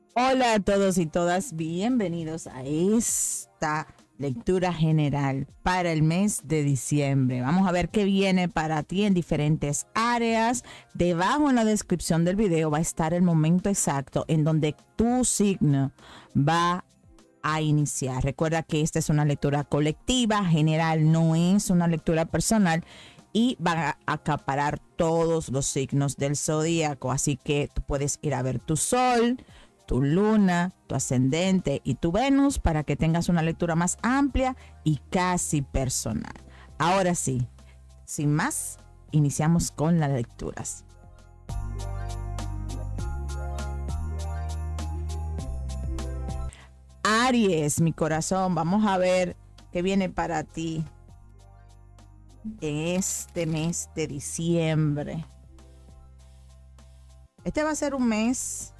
Hola a todos y todas, bienvenidos a esta lectura general para el mes de diciembre. Vamos a ver qué viene para ti en diferentes áreas. Debajo en la descripción del video va a estar el momento exacto en donde tu signo va a iniciar. Recuerda que esta es una lectura colectiva, general, no es una lectura personal y van a acaparar todos los signos del zodíaco. Así que tú puedes ir a ver tu sol, tu luna, tu ascendente y tu Venus para que tengas una lectura más amplia y casi personal. Ahora sí, sin más, iniciamos con las lecturas. Aries, mi corazón, vamos a ver qué viene para ti en este mes de diciembre. Este va a ser un mes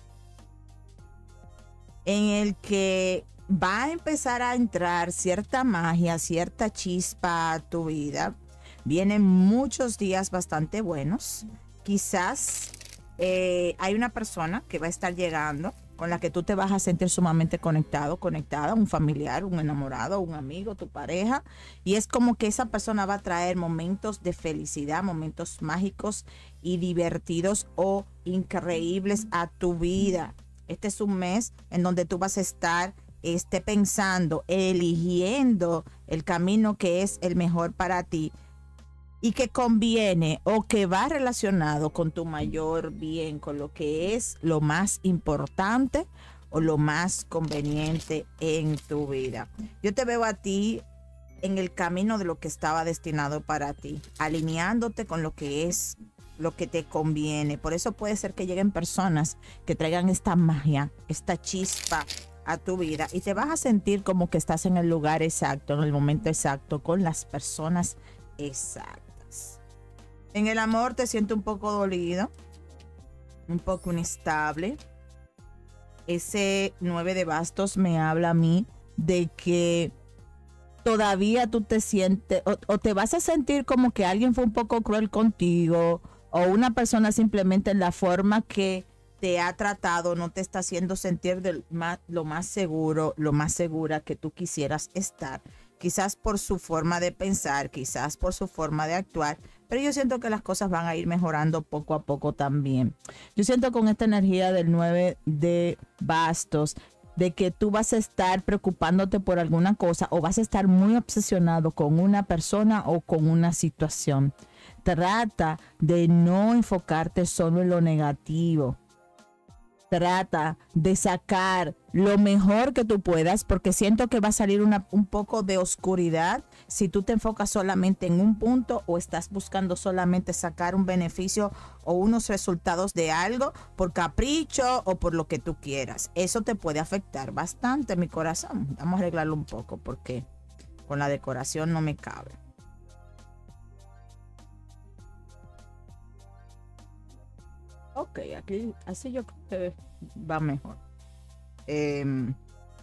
en el que va a empezar a entrar cierta magia, cierta chispa a tu vida. Vienen muchos días bastante buenos. Quizás hay una persona que va a estar llegando con la que tú te vas a sentir sumamente conectado, conectada, un familiar, un enamorado, un amigo, tu pareja. Y es como que esa persona va a traer momentos de felicidad, momentos mágicos y divertidos o increíbles a tu vida. Este es un mes en donde tú vas a estar pensando, eligiendo el camino que es el mejor para ti y que conviene o que va relacionado con tu mayor bien, con lo que es lo más importante o lo más conveniente en tu vida. Yo te veo a ti en el camino de lo que estaba destinado para ti, alineándote con lo que es lo que te conviene. Por eso puede ser que lleguen personas que traigan esta magia, esta chispa a tu vida y te vas a sentir como que estás en el lugar exacto, en el momento exacto, con las personas exactas. En el amor te siento un poco dolido, un poco inestable. Ese 9 de bastos me habla a mí de que todavía tú te sientes o te vas a sentir como que alguien fue un poco cruel contigo, o una persona simplemente en la forma que te ha tratado no te está haciendo sentir lo más seguro, lo más segura que tú quisieras estar. Quizás por su forma de pensar, quizás por su forma de actuar, pero yo siento que las cosas van a ir mejorando poco a poco también. Yo siento con esta energía del 9 de bastos de que tú vas a estar preocupándote por alguna cosa o vas a estar muy obsesionado con una persona o con una situación. Trata de no enfocarte solo en lo negativo. Trata de sacar lo mejor que tú puedas, porque siento que va a salir un poco de oscuridad si tú te enfocas solamente en un punto o estás buscando solamente sacar un beneficio o unos resultados de algo por capricho o por lo que tú quieras. Eso te puede afectar bastante, mi corazón. Vamos a arreglarlo un poco porque con la decoración no me cabe. Ok, aquí así yo creo que va mejor. En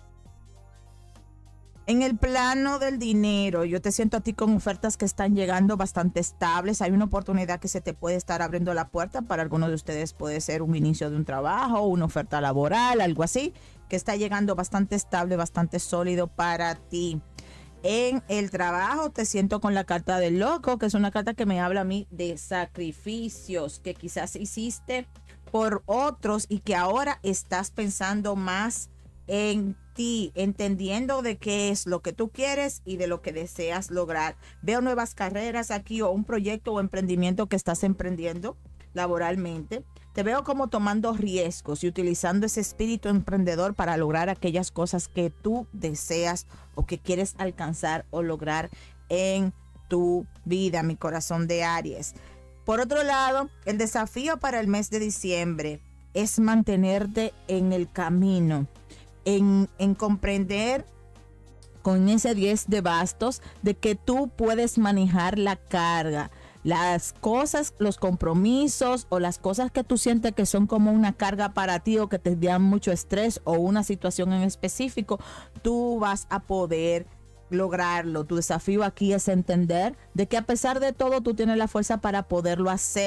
el plano del dinero, yo te siento a ti con ofertas que están llegando bastante estables. Hay una oportunidad que se te puede estar abriendo la puerta. Para algunos de ustedes puede ser un inicio de un trabajo, una oferta laboral, algo así, que está llegando bastante estable, bastante sólido para ti. En el trabajo te siento con la carta del loco, que es una carta que me habla a mí de sacrificios que quizás hiciste por otros y que ahora estás pensando más en ti, entendiendo de qué es lo que tú quieres y de lo que deseas lograr. Veo nuevas carreras aquí o un proyecto o emprendimiento que estás emprendiendo laboralmente. Te veo como tomando riesgos y utilizando ese espíritu emprendedor para lograr aquellas cosas que tú deseas o que quieres alcanzar o lograr en tu vida, mi corazón de Aries. Por otro lado, el desafío para el mes de diciembre es mantenerte en el camino, en comprender con ese 10 de bastos de que tú puedes manejar la carga. Las cosas, los compromisos o las cosas que tú sientes que son como una carga para ti o que te dan mucho estrés o una situación en específico, tú vas a poder lograrlo. Tu desafío aquí es entender de que a pesar de todo tú tienes la fuerza para poderlo hacer.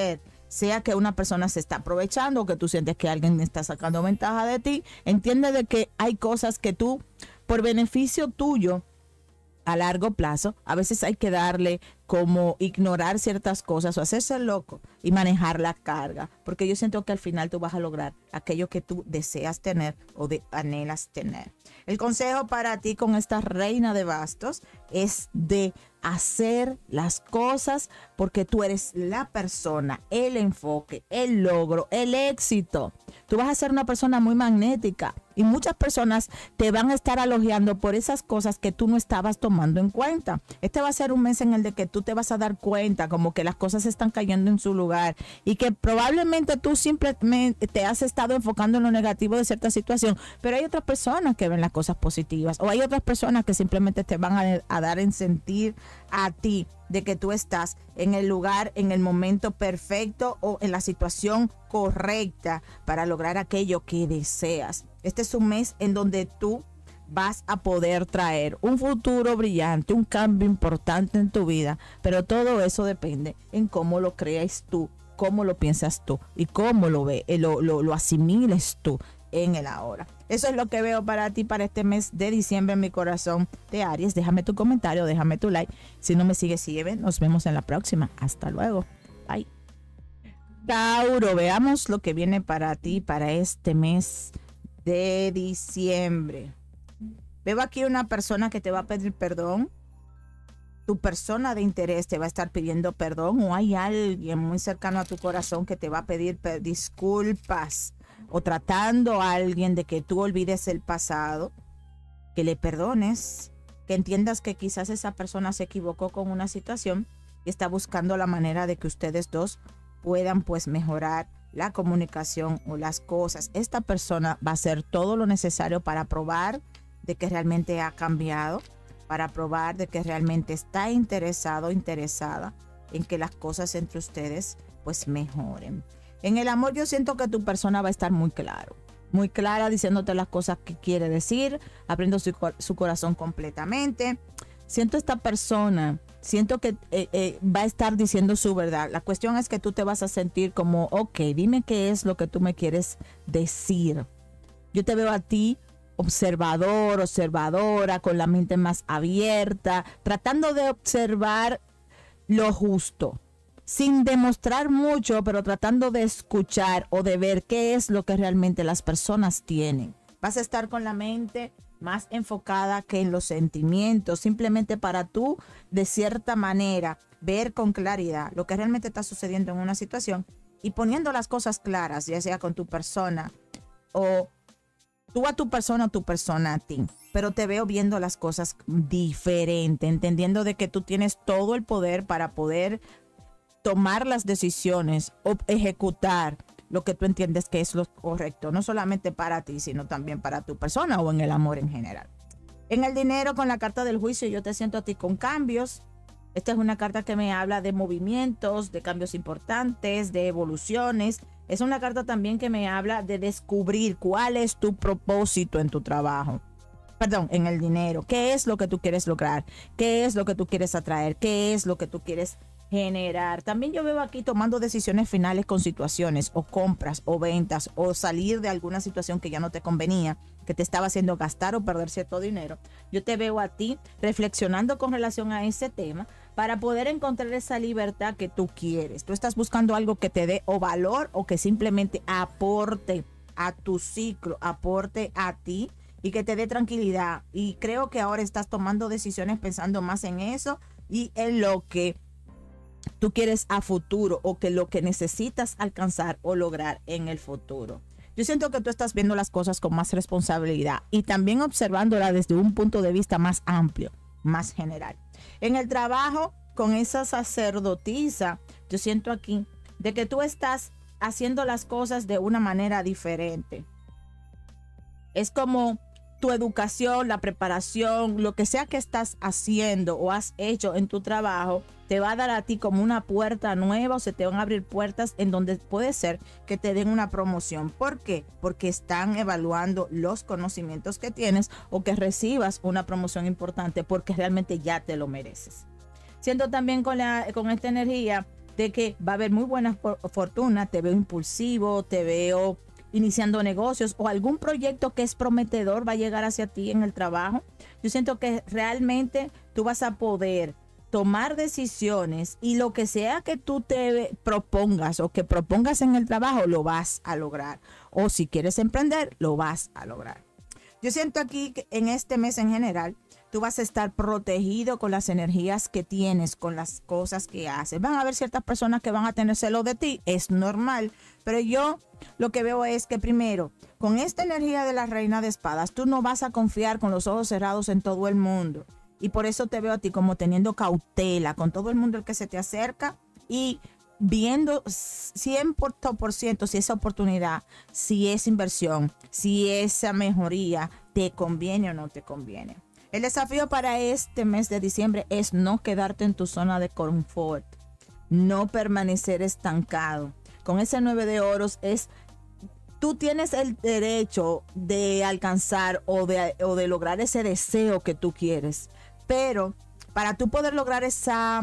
sea que una persona se está aprovechando o que tú sientes que alguien está sacando ventaja de ti, entiende de que hay cosas que tú, por beneficio tuyo, a largo plazo, a veces hay que darle como ignorar ciertas cosas o hacerse loco y manejar la carga, porque yo siento que al final tú vas a lograr aquello que tú deseas tener o anhelas tener. El consejo para ti con esta reina de bastos es de hacer las cosas porque tú eres la persona, el enfoque, el logro, el éxito. Tú vas a ser una persona muy magnética y muchas personas te van a estar elogiando por esas cosas que tú no estabas tomando en cuenta. Este va a ser un mes en el de que tú te vas a dar cuenta como que las cosas están cayendo en su lugar y que probablemente tú simplemente te has estado enfocando en lo negativo de cierta situación, pero hay otras personas que ven las cosas positivas o hay otras personas que simplemente te van a dar en sentir a ti de que tú estás en el lugar, en el momento perfecto o en la situación correcta para lograr aquello que deseas. Este es un mes en donde tú vas a poder traer un futuro brillante, un cambio importante en tu vida, pero todo eso depende en cómo lo creas tú, cómo lo piensas tú y cómo lo asimiles tú en el ahora. Eso es lo que veo para ti para este mes de diciembre en mi corazón de Aries. Déjame tu comentario, déjame tu like. Si no me sigues, sígueme. Nos vemos en la próxima. Hasta luego. Bye. Tauro, veamos lo que viene para ti para este mes de diciembre. Veo aquí una persona que te va a pedir perdón. Tu persona de interés te va a estar pidiendo perdón o hay alguien muy cercano a tu corazón que te va a pedir disculpas o tratando a alguien de que tú olvides el pasado, que le perdones, que entiendas que quizás esa persona se equivocó con una situación y está buscando la manera de que ustedes dos puedan pues mejorar la comunicación o las cosas. Esta persona va a hacer todo lo necesario para probar de que realmente ha cambiado, para probar de que realmente está interesado, interesada en que las cosas entre ustedes pues mejoren. En el amor yo siento que tu persona va a estar muy claro, muy clara diciéndote las cosas que quiere decir, abriendo su corazón completamente. Siento esta persona, siento que va a estar diciendo su verdad. La cuestión es que tú te vas a sentir como, ok, dime qué es lo que tú me quieres decir. Yo te veo a ti observador, observadora, con la mente más abierta, tratando de observar lo justo, sin demostrar mucho, pero tratando de escuchar o de ver qué es lo que realmente las personas tienen. Vas a estar con la mente más enfocada que en los sentimientos, simplemente para tú, de cierta manera, ver con claridad lo que realmente está sucediendo en una situación y poniendo las cosas claras, ya sea con tu persona o tú a tu persona a ti. Pero te veo viendo las cosas diferente, entendiendo de que tú tienes todo el poder para poder tomar las decisiones o ejecutar lo que tú entiendes que es lo correcto, no solamente para ti, sino también para tu persona o en el amor en general. En el dinero, con la carta del juicio, yo te siento a ti con cambios. Esta es una carta que me habla de movimientos, de cambios importantes, de evoluciones. Es una carta también que me habla de descubrir cuál es tu propósito en tu trabajo. Perdón, en el dinero. ¿Qué es lo que tú quieres lograr? ¿Qué es lo que tú quieres atraer? ¿Qué es lo que tú quieres generar? También yo veo aquí tomando decisiones finales con situaciones o compras o ventas o salir de alguna situación que ya no te convenía, que te estaba haciendo gastar o perder cierto dinero. Yo te veo a ti reflexionando con relación a ese tema para poder encontrar esa libertad que tú quieres. Tú estás buscando algo que te dé o valor o que simplemente aporte a tu ciclo, aporte a ti y que te dé tranquilidad. Y creo que ahora estás tomando decisiones pensando más en eso y en lo que tú quieres a futuro o que lo que necesitas alcanzar o lograr en el futuro. Yo siento que tú estás viendo las cosas con más responsabilidad y también observándola desde un punto de vista más amplio, más general. En el trabajo, con esa sacerdotisa, yo siento aquí de que tú estás haciendo las cosas de una manera diferente. Es como tu educación, la preparación, lo que sea que estás haciendo o has hecho en tu trabajo, te va a dar a ti como una puerta nueva o se te van a abrir puertas en donde puede ser que te den una promoción. ¿Por qué? Porque están evaluando los conocimientos que tienes o que recibas una promoción importante porque realmente ya te lo mereces. Siento también con esta energía de que va a haber muy buena fortuna, te veo impulsivo, te veo iniciando negocios o algún proyecto que es prometedor va a llegar hacia ti en el trabajo. Yo siento que realmente tú vas a poder tomar decisiones y lo que sea que tú te propongas o que propongas en el trabajo, lo vas a lograr. O si quieres emprender, lo vas a lograr. Yo siento aquí que en este mes en general, tú vas a estar protegido con las energías que tienes, con las cosas que haces. Van a haber ciertas personas que van a tener celos de ti, es normal. Pero yo lo que veo es que primero, con esta energía de la reina de espadas, tú no vas a confiar con los ojos cerrados en todo el mundo. Y por eso te veo a ti como teniendo cautela con todo el mundo el que se te acerca y viendo 100% si esa oportunidad, si esa inversión, si esa mejoría te conviene o no te conviene. El desafío para este mes de diciembre es no quedarte en tu zona de confort, no permanecer estancado. Con ese 9 de oros tú tienes el derecho de alcanzar o de lograr ese deseo que tú quieres. Pero para tú poder lograr ese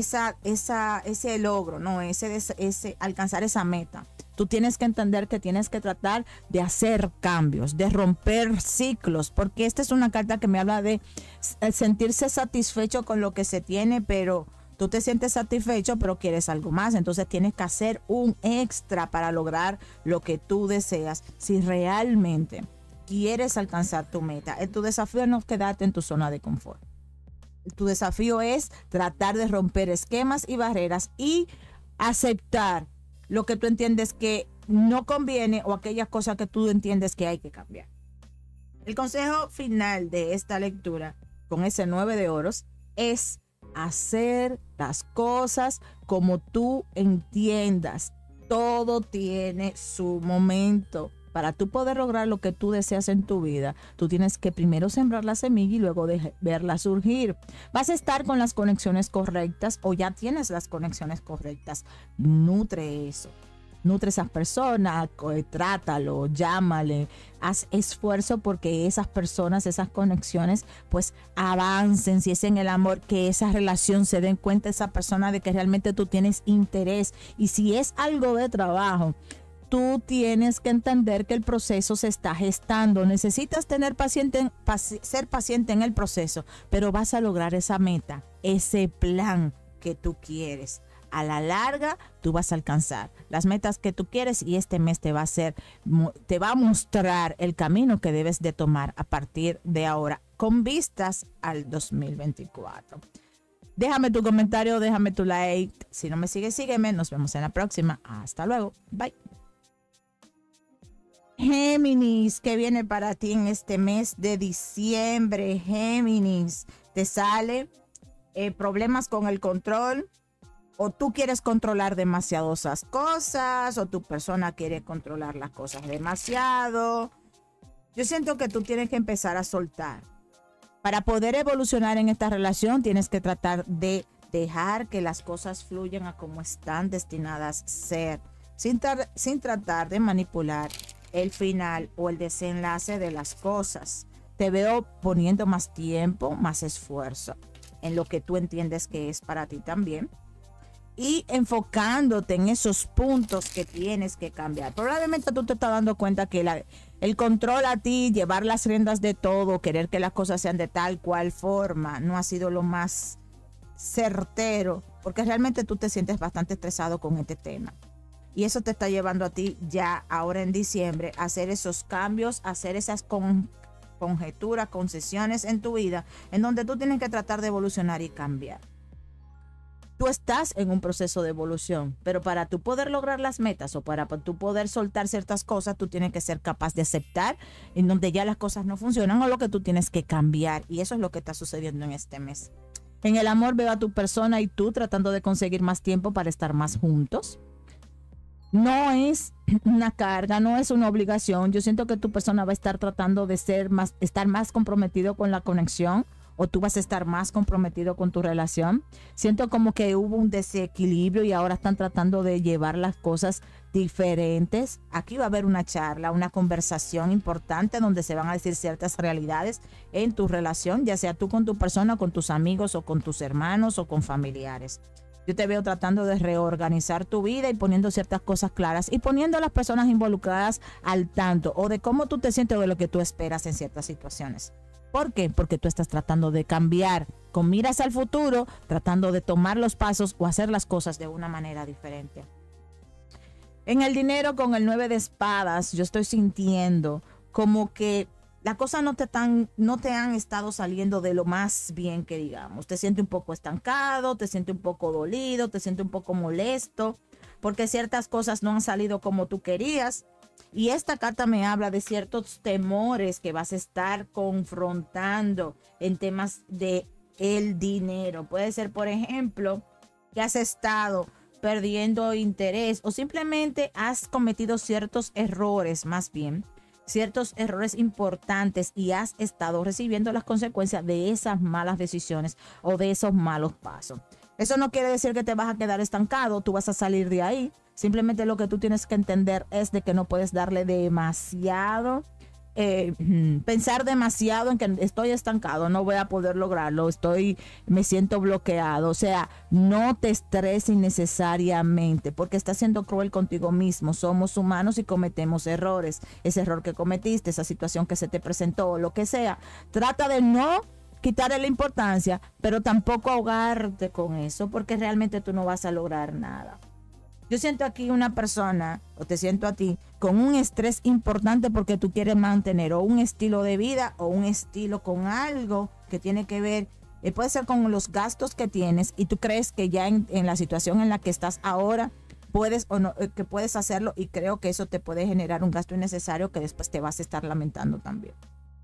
logro, ¿no? Alcanzar esa meta, tú tienes que entender que tienes que tratar de hacer cambios, de romper ciclos, porque esta es una carta que me habla de sentirse satisfecho con lo que se tiene, pero tú te sientes satisfecho, pero quieres algo más. Entonces tienes que hacer un extra para lograr lo que tú deseas. Si realmente quieres alcanzar tu meta, tu desafío no es quedarte en tu zona de confort. Tu desafío es tratar de romper esquemas y barreras y aceptar lo que tú entiendes que no conviene o aquellas cosas que tú entiendes que hay que cambiar. El consejo final de esta lectura con ese 9 de oros es hacer las cosas como tú entiendas. Todo tiene su momento. Para tú poder lograr lo que tú deseas en tu vida, tú tienes que primero sembrar la semilla y luego verla surgir. Vas a estar con las conexiones correctas o ya tienes las conexiones correctas. Nutre eso. Nutre a esas personas, trátalo, llámale, haz esfuerzo porque esas personas, esas conexiones, pues avancen. Si es en el amor, que esa relación se den cuenta esa persona de que realmente tú tienes interés. Y si es algo de trabajo, tú tienes que entender que el proceso se está gestando. Necesitas ser paciente en el proceso, pero vas a lograr esa meta, ese plan que tú quieres. A la larga, tú vas a alcanzar las metas que tú quieres y este mes te va a mostrar el camino que debes de tomar a partir de ahora con vistas al 2024. Déjame tu comentario, déjame tu like. Si no me sigues, sígueme. Nos vemos en la próxima. Hasta luego. Bye. Géminis, ¿qué viene para ti en este mes de diciembre? Géminis, te sale problemas con el control, o tú quieres controlar demasiadas cosas, o tu persona quiere controlar las cosas demasiado. Yo siento que tú tienes que empezar a soltar. Para poder evolucionar en esta relación, tienes que tratar de dejar que las cosas fluyan a como están destinadas a ser, sin tratar de manipular el final o el desenlace de las cosas. Te veo poniendo más tiempo, más esfuerzo en lo que tú entiendes que es para ti también y enfocándote en esos puntos que tienes que cambiar. Probablemente tú te estás dando cuenta que el control a ti, llevar las riendas de todo, querer que las cosas sean de tal cual forma, no ha sido lo más certero, porque realmente tú te sientes bastante estresado con este tema. Y eso te está llevando a ti ya ahora en diciembre a hacer esos cambios, a hacer esas conjeturas, concesiones en tu vida, en donde tú tienes que tratar de evolucionar y cambiar. Tú estás en un proceso de evolución, pero para tú poder lograr las metas o para tú poder soltar ciertas cosas, tú tienes que ser capaz de aceptar en donde ya las cosas no funcionan o lo que tú tienes que cambiar. Y eso es lo que está sucediendo en este mes. En el amor veo a tu persona y tú tratando de conseguir más tiempo para estar más juntos. No es una carga, no es una obligación. Yo siento que tu persona va a estar tratando de estar más comprometido con la conexión, o tú vas a estar más comprometido con tu relación. Siento como que hubo un desequilibrio y ahora están tratando de llevar las cosas diferentes. Aquí va a haber una charla, una conversación importante donde se van a decir ciertas realidades en tu relación, ya sea tú con tu persona, con tus amigos o con tus hermanos o con familiares. Yo te veo tratando de reorganizar tu vida y poniendo ciertas cosas claras y poniendo a las personas involucradas al tanto o de cómo tú te sientes o de lo que tú esperas en ciertas situaciones. ¿Por qué? Porque tú estás tratando de cambiar con miras al futuro, tratando de tomar los pasos o hacer las cosas de una manera diferente. En el dinero, con el 9 de espadas, yo estoy sintiendo como que las cosas no te han estado saliendo de lo más bien que digamos. Te sientes un poco estancado, te sientes un poco dolido, te sientes un poco molesto, porque ciertas cosas no han salido como tú querías. Y esta carta me habla de ciertos temores que vas a estar confrontando en temas de el dinero. Puede ser, por ejemplo, que has estado perdiendo interés o simplemente has cometido ciertos errores, más bien ciertos errores importantes, y has estado recibiendo las consecuencias de esas malas decisiones o de esos malos pasos. Eso no quiere decir que te vas a quedar estancado, tú vas a salir de ahí. Simplemente lo que tú tienes que entender es de que no puedes darle demasiado, pensar demasiado en que estoy estancado, no voy a poder lograrlo, me siento bloqueado. O sea, no te estreses innecesariamente porque estás siendo cruel contigo mismo. Somos humanos y cometemos errores. Ese error que cometiste, esa situación que se te presentó o lo que sea, trata de no quitarle la importancia, pero tampoco ahogarte con eso, porque realmente tú no vas a lograr nada. Yo siento aquí una persona, o te siento a ti, con un estrés importante porque tú quieres mantener o un estilo de vida o un estilo con algo que tiene que ver, puede ser con los gastos que tienes, y tú crees que ya en la situación en la que estás ahora puedes o no, que puedes hacerlo, y creo que eso te puede generar un gasto innecesario que después te vas a estar lamentando también.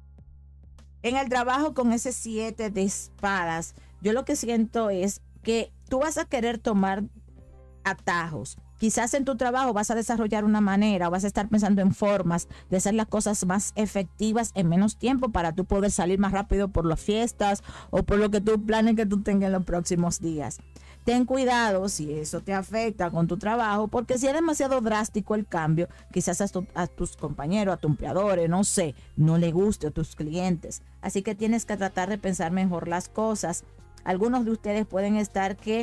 En el trabajo, con ese 7 de espadas, yo lo que siento es que tú vas a querer tomar atajos. Quizás en tu trabajo vas a desarrollar una manera, o vas a estar pensando en formas de hacer las cosas más efectivas en menos tiempo para tú poder salir más rápido por las fiestas o por lo que tú planes que tú tengas en los próximos días. Ten cuidado si eso te afecta con tu trabajo, porque si es demasiado drástico el cambio, quizás a tus compañeros, a tus empleadores, no sé, no le guste, a tus clientes. Así que tienes que tratar de pensar mejor las cosas. Algunos de ustedes pueden estar que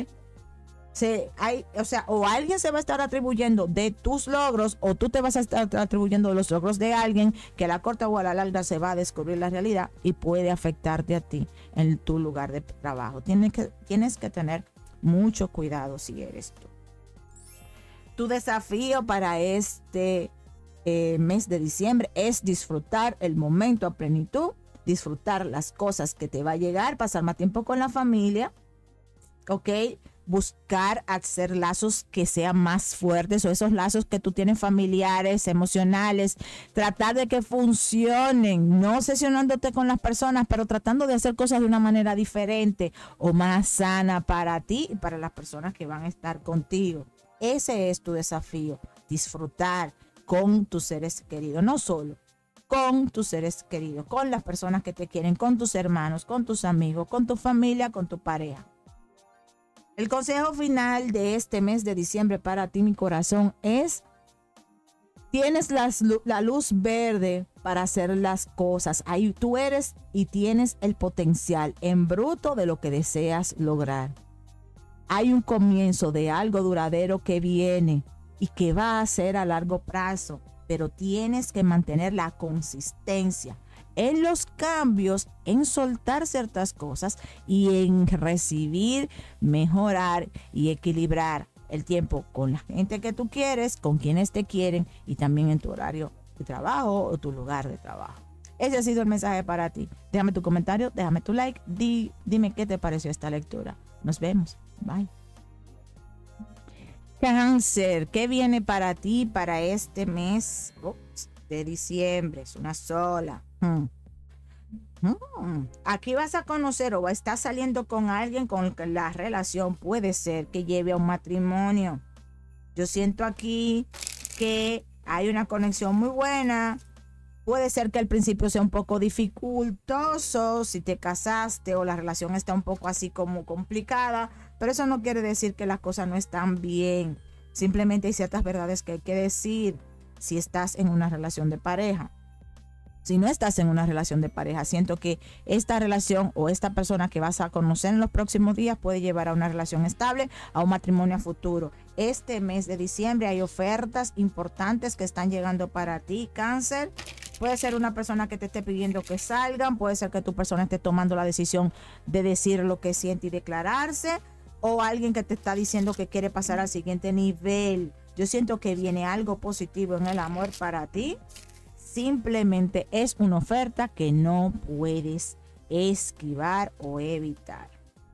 o alguien se va a estar atribuyendo de tus logros, o tú te vas a estar atribuyendo de los logros de alguien que a la corta o a la larga se va a descubrir la realidad y puede afectarte a ti en tu lugar de trabajo. Tienes que tener mucho cuidado si eres tú. Tu desafío para este mes de diciembre es disfrutar el momento a plenitud, disfrutar las cosas que te va a llegar, pasar más tiempo con la familia, ¿ok? Buscar hacer lazos que sean más fuertes, o esos lazos que tú tienes familiares, emocionales, tratar de que funcionen, no obsesionándote con las personas, pero tratando de hacer cosas de una manera diferente o más sana para ti y para las personas que van a estar contigo. Ese es tu desafío, disfrutar con tus seres queridos, no solo con tus seres queridos, con las personas que te quieren, con tus hermanos, con tus amigos, con tu familia, con tu pareja. El consejo final de este mes de diciembre para ti, mi corazón, es: tienes la luz verde para hacer las cosas. Ahí tú eres y tienes el potencial en bruto de lo que deseas lograr. Hay un comienzo de algo duradero que viene y que va a ser a largo plazo, pero tienes que mantener la consistencia en los cambios, en soltar ciertas cosas y en recibir, mejorar y equilibrar el tiempo con la gente que tú quieres, con quienes te quieren, y también en tu horario de trabajo o tu lugar de trabajo. Ese ha sido el mensaje para ti. Déjame tu comentario, déjame tu like, dime qué te pareció esta lectura. Nos vemos. Bye. Cáncer, ¿qué viene para ti para este mes de diciembre? Es una sola. Aquí vas a conocer o estás saliendo con alguien con que la relación puede ser que lleve a un matrimonio. Yo siento aquí que hay una conexión muy buena. Puede ser que al principio sea un poco dificultoso si te casaste o la relación está un poco así como complicada, pero eso no quiere decir que las cosas no están bien. Simplemente hay ciertas verdades que hay que decir si estás en una relación de pareja. Si no estás en una relación de pareja, siento que esta relación o esta persona que vas a conocer en los próximos días puede llevar a una relación estable, a un matrimonio a futuro. Este mes de diciembre hay ofertas importantes que están llegando para ti, Cáncer. Puede ser una persona que te esté pidiendo que salgan, puede ser que tu persona esté tomando la decisión de decir lo que siente y declararse, o alguien que te está diciendo que quiere pasar al siguiente nivel. Yo siento que viene algo positivo en el amor para ti. Simplemente es una oferta que no puedes esquivar o evitar.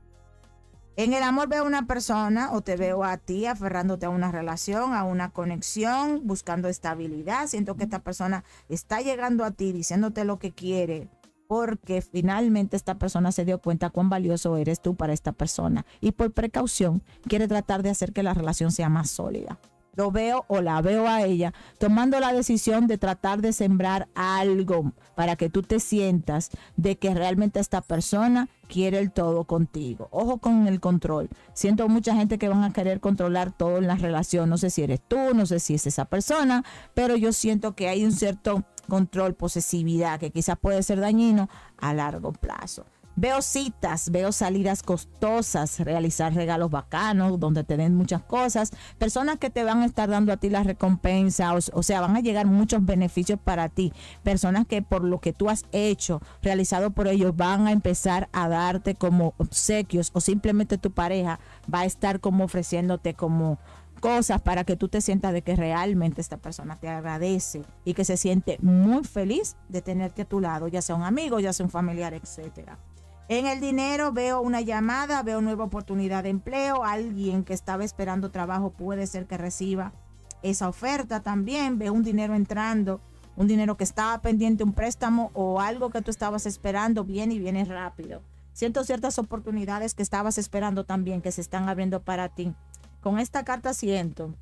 En el amor veo una persona o te veo a ti aferrándote a una relación, a una conexión, buscando estabilidad. Siento que esta persona está llegando a ti diciéndote lo que quiere, porque finalmente esta persona se dio cuenta cuán valioso eres tú para esta persona y por precaución quiere tratar de hacer que la relación sea más sólida. Lo veo o la veo a ella tomando la decisión de tratar de sembrar algo para que tú te sientas de que realmente esta persona quiere el todo contigo. Ojo con el control. Siento mucha gente que van a querer controlar todo en la relación. No sé si eres tú, no sé si es esa persona, pero yo siento que hay un cierto control, posesividad, que quizás puede ser dañino a largo plazo. Veo citas, veo salidas costosas, realizar regalos bacanos donde te den muchas cosas, personas que te van a estar dando a ti la recompensa, o sea, van a llegar muchos beneficios para ti, personas que por lo que tú has hecho, realizado por ellos, van a empezar a darte como obsequios, o simplemente tu pareja va a estar como ofreciéndote como cosas para que tú te sientas de que realmente esta persona te agradece y que se siente muy feliz de tenerte a tu lado, ya sea un amigo, ya sea un familiar, etcétera. En el dinero veo una llamada, veo nueva oportunidad de empleo, alguien que estaba esperando trabajo puede ser que reciba esa oferta también, veo un dinero entrando, un dinero que estaba pendiente, un préstamo o algo que tú estabas esperando, viene y viene rápido. Siento ciertas oportunidades que estabas esperando también que se están abriendo para ti. Con esta carta siento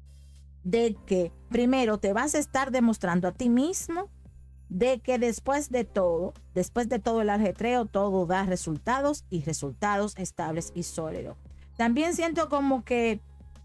de que primero te vas a estar demostrando a ti mismo de que después de todo el ajetreo, todo da resultados y resultados estables y sólidos. También siento como que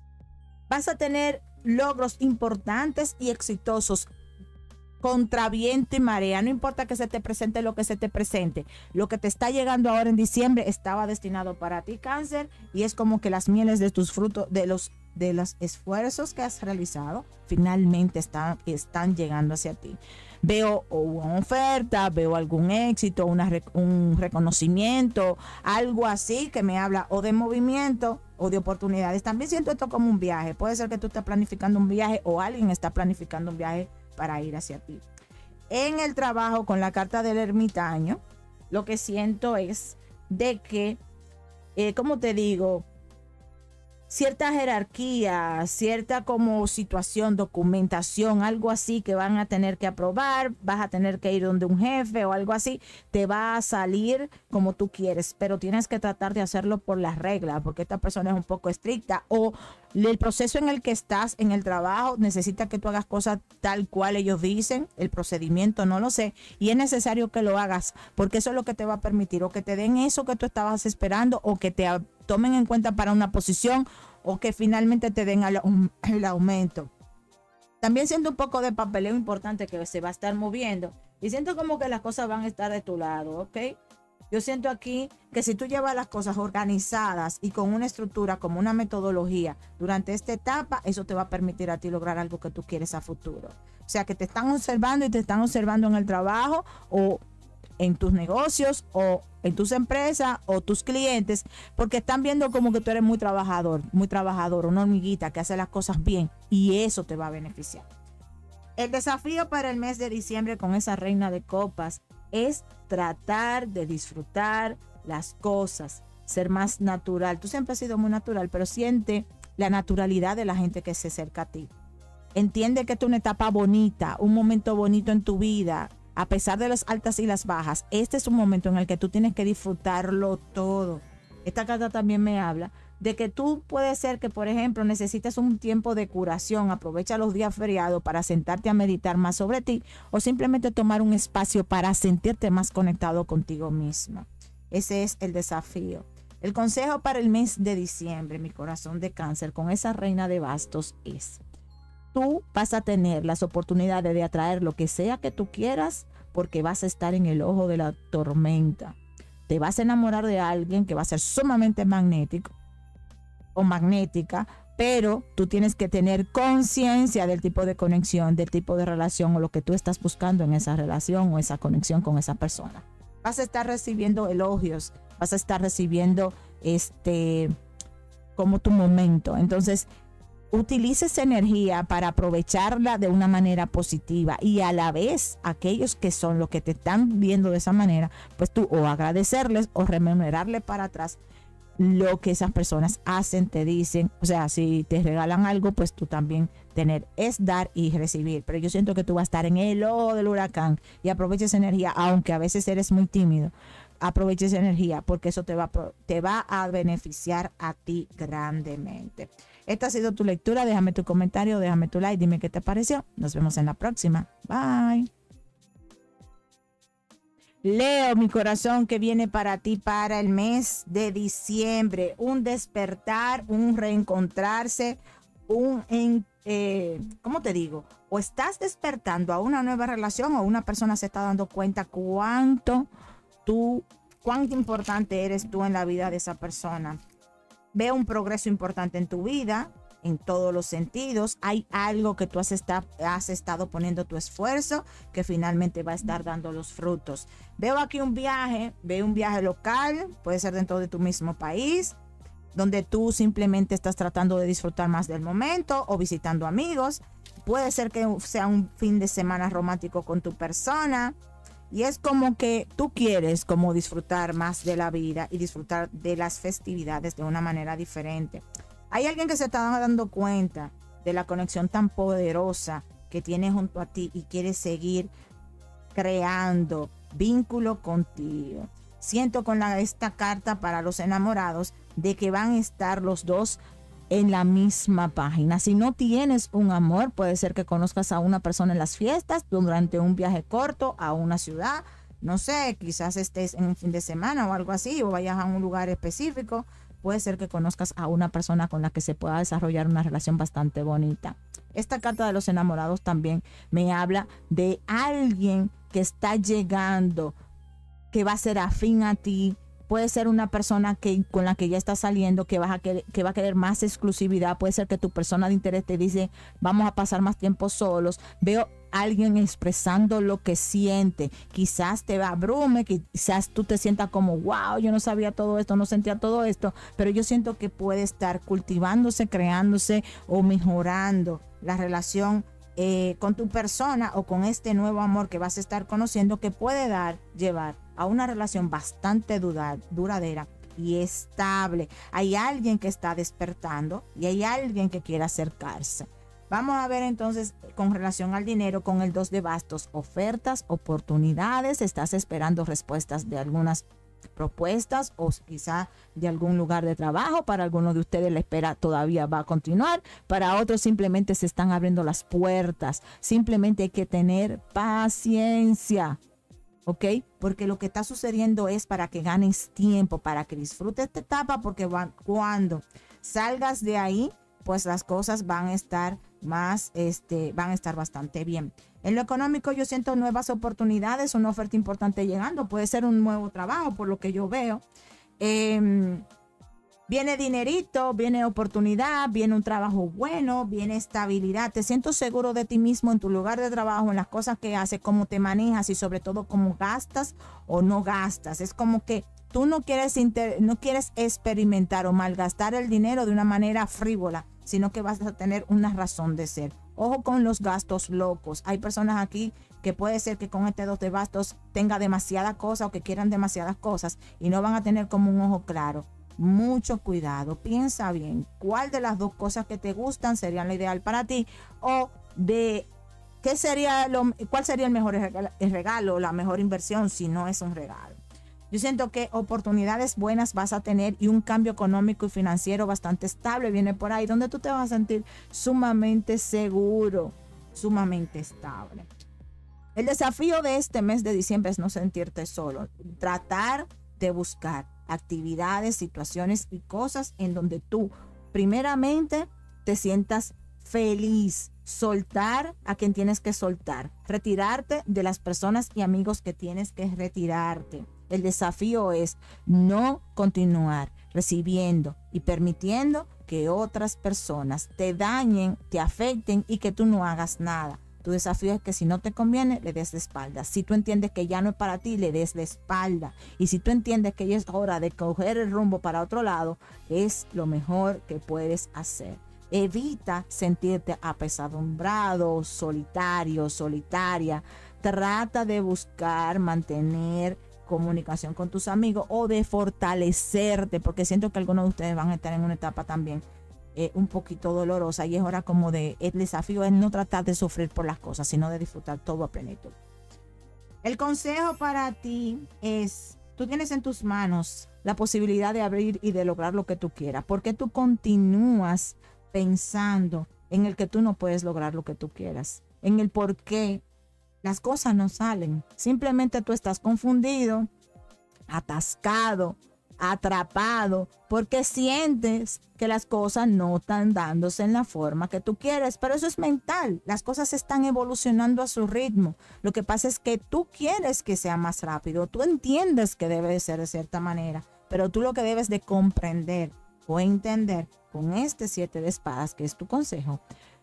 vas a tener logros importantes y exitosos contra viento y marea. No importa que se te presente lo que se te presente. Lo que te está llegando ahora en diciembre estaba destinado para ti, Cáncer, y es como que las mieles de tus frutos, de los esfuerzos que has realizado, finalmente están llegando hacia ti. Veo una oferta, veo algún éxito, un reconocimiento, algo así que me habla o de movimiento o de oportunidades. También siento esto como un viaje. Puede ser que tú estés planificando un viaje o alguien está planificando un viaje para ir hacia ti. En el trabajo con la carta del ermitaño, lo que siento es de que, ¿cómo te digo? Cierta jerarquía, cierta como situación, documentación, algo así que van a tener que aprobar, vas a tener que ir donde un jefe o algo así, te va a salir como tú quieres, pero tienes que tratar de hacerlo por las reglas, porque esta persona es un poco estricta o el proceso en el que estás en el trabajo necesita que tú hagas cosas tal cual ellos dicen, el procedimiento no lo sé, y es necesario que lo hagas, porque eso es lo que te va a permitir o que te den eso que tú estabas esperando o que te tomen en cuenta para una posición o que finalmente te den el aumento. También siento un poco de papeleo importante que se va a estar moviendo y siento como que las cosas van a estar de tu lado, ¿ok? Yo siento aquí que si tú llevas las cosas organizadas y con una estructura, como una metodología durante esta etapa, eso te va a permitir a ti lograr algo que tú quieres a futuro. O sea, que te están observando y te están observando en el trabajo o en tus negocios o en tus empresas o tus clientes, porque están viendo como que tú eres muy trabajador, una hormiguita que hace las cosas bien y eso te va a beneficiar. El desafío para el mes de diciembre con esa reina de copas es tratar de disfrutar las cosas, ser más natural. Tú siempre has sido muy natural, pero siente la naturalidad de la gente que se acerca a ti. Entiende que esta es una etapa bonita, un momento bonito en tu vida. A pesar de las altas y las bajas, este es un momento en el que tú tienes que disfrutarlo todo. Esta carta también me habla de que tú puede ser que, por ejemplo, necesites un tiempo de curación, aprovecha los días feriados para sentarte a meditar más sobre ti o simplemente tomar un espacio para sentirte más conectado contigo mismo. Ese es el desafío. El consejo para el mes de diciembre, mi corazón de Cáncer, con esa reina de bastos es: tú vas a tener las oportunidades de atraer lo que sea que tú quieras porque vas a estar en el ojo de la tormenta. Te vas a enamorar de alguien que va a ser sumamente magnético o magnética, pero tú tienes que tener conciencia del tipo de conexión, del tipo de relación o lo que tú estás buscando en esa relación o esa conexión con esa persona. Vas a estar recibiendo elogios, vas a estar recibiendo como tu momento. Entonces, utiliza esa energía para aprovecharla de una manera positiva y a la vez aquellos que son los que te están viendo de esa manera, pues tú o agradecerles o remunerarle para atrás lo que esas personas hacen, te dicen. O sea, si te regalan algo, pues tú también tener es dar y recibir. Pero yo siento que tú vas a estar en el ojo del huracán y aprovecha esa energía, aunque a veces eres muy tímido. Aprovecha esa energía porque eso te va a beneficiar a ti grandemente. Esta ha sido tu lectura. Déjame tu comentario, déjame tu like, dime qué te pareció. Nos vemos en la próxima. Bye. Leo, mi corazón, que viene para ti para el mes de diciembre. Un despertar, un reencontrarse, ¿cómo te digo? O estás despertando a una nueva relación o una persona se está dando cuenta cuán importante eres tú en la vida de esa persona. Veo un progreso importante en tu vida, en todos los sentidos. Hay algo que tú has estado poniendo tu esfuerzo que finalmente va a estar dando los frutos. Veo aquí un viaje local, puede ser dentro de tu mismo país, donde tú simplemente estás tratando de disfrutar más del momento o visitando amigos. Puede ser que sea un fin de semana romántico con tu persona. Y es como que tú quieres como disfrutar más de la vida y disfrutar de las festividades de una manera diferente. Hay alguien que se está dando cuenta de la conexión tan poderosa que tiene junto a ti y quiere seguir creando vínculo contigo. Siento con esta carta para los enamorados de que van a estar los dos en la misma página. Si no tienes un amor, puede ser que conozcas a una persona en las fiestas, durante un viaje corto a una ciudad, no sé, quizás estés en un fin de semana o algo así, o vayas a un lugar específico. Puede ser que conozcas a una persona con la que se pueda desarrollar una relación bastante bonita. Esta carta de los enamorados también me habla de alguien que está llegando, que va a ser afín a ti. Puede ser una persona con la que ya estás saliendo, que va a querer más exclusividad. Puede ser que tu persona de interés te dice, vamos a pasar más tiempo solos. Veo a alguien expresando lo que siente. Quizás te abrume, quizás tú te sientas como, wow, yo no sabía todo esto, no sentía todo esto. Pero yo siento que puede estar cultivándose, creándose o mejorando la relación con tu persona o con este nuevo amor que vas a estar conociendo, que puede llevar a una relación bastante duradera y estable. Hay alguien que está despertando y hay alguien que quiere acercarse. Vamos a ver entonces con relación al dinero con el 2 de bastos, ofertas, oportunidades. Estás esperando respuestas de algunas propuestas o quizá de algún lugar de trabajo. Para algunos de ustedes la espera todavía va a continuar, para otros simplemente se están abriendo las puertas. Simplemente hay que tener paciencia, ¿ok? Porque lo que está sucediendo es para que ganes tiempo, para que disfrutes esta etapa, porque cuando salgas de ahí, pues las cosas van a estar bastante bien. En lo económico yo siento nuevas oportunidades, una oferta importante llegando, puede ser un nuevo trabajo por lo que yo veo. Viene dinerito, viene oportunidad, viene un trabajo bueno, viene estabilidad. Te siento seguro de ti mismo en tu lugar de trabajo, en las cosas que haces, cómo te manejas y sobre todo cómo gastas o no gastas. Es como que tú no quieres experimentar o malgastar el dinero de una manera frívola, sino que vas a tener una razón de ser. Ojo con los gastos locos. Hay personas aquí que puede ser que con este 2 de bastos tenga demasiada cosa o que quieran demasiadas cosas y no van a tener como un ojo claro. Mucho cuidado, piensa bien cuál de las dos cosas que te gustan serían lo ideal para ti, o de cuál sería el mejor regalo, la mejor inversión si no es un regalo. Yo siento que oportunidades buenas vas a tener y un cambio económico y financiero bastante estable viene por ahí, donde tú te vas a sentir sumamente seguro, sumamente estable. El desafío de este mes de diciembre es no sentirte solo, tratar de buscar actividades, situaciones y cosas en donde tú primeramente te sientas feliz, soltar a quien tienes que soltar, retirarte de las personas y amigos que tienes que retirarte. El desafío es no continuar recibiendo y permitiendo que otras personas te dañen, te afecten y que tú no hagas nada. Tu desafío es que si no te conviene, le des la espalda. Si tú entiendes que ya no es para ti, le des la espalda. Y si tú entiendes que ya es hora de coger el rumbo para otro lado, es lo mejor que puedes hacer. Evita sentirte apesadumbrado, solitario, solitaria. Trata de buscar mantener comunicación con tus amigos o de fortalecerte, porque siento que algunos de ustedes van a estar en una etapa también un poquito dolorosa y es hora como de, el desafío es no tratar de sufrir por las cosas, sino de disfrutar todo a plenitud. El consejo para ti es, tú tienes en tus manos la posibilidad de abrir y de lograr lo que tú quieras. ¿Por qué tú continúas pensando en el que tú no puedes lograr lo que tú quieras? En el por qué las cosas no salen. Simplemente tú estás confundido, atascado, atrapado, porque sientes que las cosas no están dándose en la forma que tú quieres, pero eso es mental. Las cosas están evolucionando a su ritmo. Lo que pasa es que tú quieres que sea más rápido, tú entiendes que debe de ser de cierta manera, pero tú lo que debes de comprender o entender con este 7 de espadas, que es tu consejo,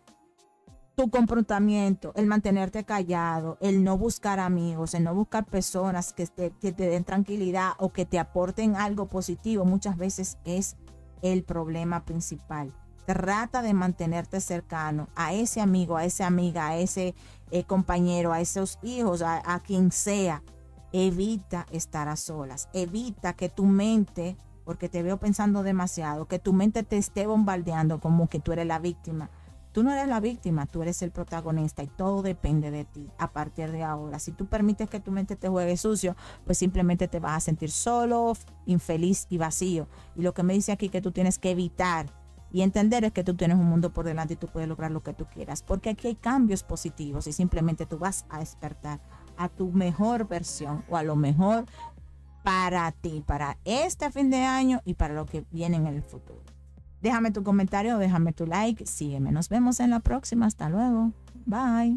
tu comportamiento, el mantenerte callado, el no buscar amigos, el no buscar personas que te den tranquilidad o que te aporten algo positivo, muchas veces es el problema principal. Trata de mantenerte cercano a ese amigo, a esa amiga, a ese compañero, a esos hijos, a quien sea. Evita estar a solas, evita que tu mente, porque te veo pensando demasiado, que tu mente te esté bombardeando como que tú eres la víctima. Tú no eres la víctima, tú eres el protagonista y todo depende de ti a partir de ahora. Si tú permites que tu mente te juegue sucio, pues simplemente te vas a sentir solo, infeliz y vacío. Y lo que me dice aquí que tú tienes que evitar y entender es que tú tienes un mundo por delante y tú puedes lograr lo que tú quieras. Porque aquí hay cambios positivos y simplemente tú vas a despertar a tu mejor versión o a lo mejor para ti, para este fin de año y para lo que viene en el futuro. Déjame tu comentario, déjame tu like, sígueme. Nos vemos en la próxima. Hasta luego. Bye.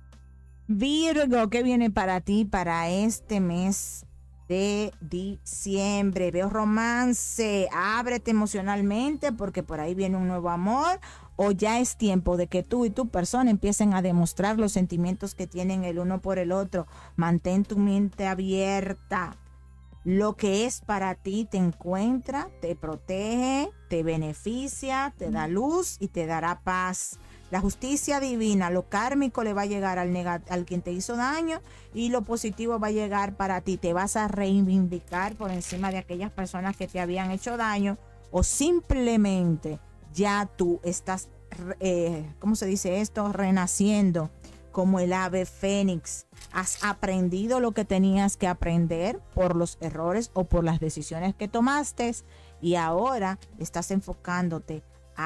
Virgo, ¿qué viene para ti para este mes de diciembre? Veo romance. Ábrete emocionalmente porque por ahí viene un nuevo amor. O ya es tiempo de que tú y tu persona empiecen a demostrar los sentimientos que tienen el uno por el otro. Mantén tu mente abierta. Lo que es para ti te encuentra, te protege, te beneficia, te da luz y te dará paz. La justicia divina, lo kármico le va a llegar al quien te hizo daño y lo positivo va a llegar para ti. Te vas a reivindicar por encima de aquellas personas que te habían hecho daño o simplemente ya tú estás, ¿cómo se dice esto? Renaciendo como el ave fénix. Has aprendido lo que tenías que aprender por los errores o por las decisiones que tomaste y ahora estás enfocándote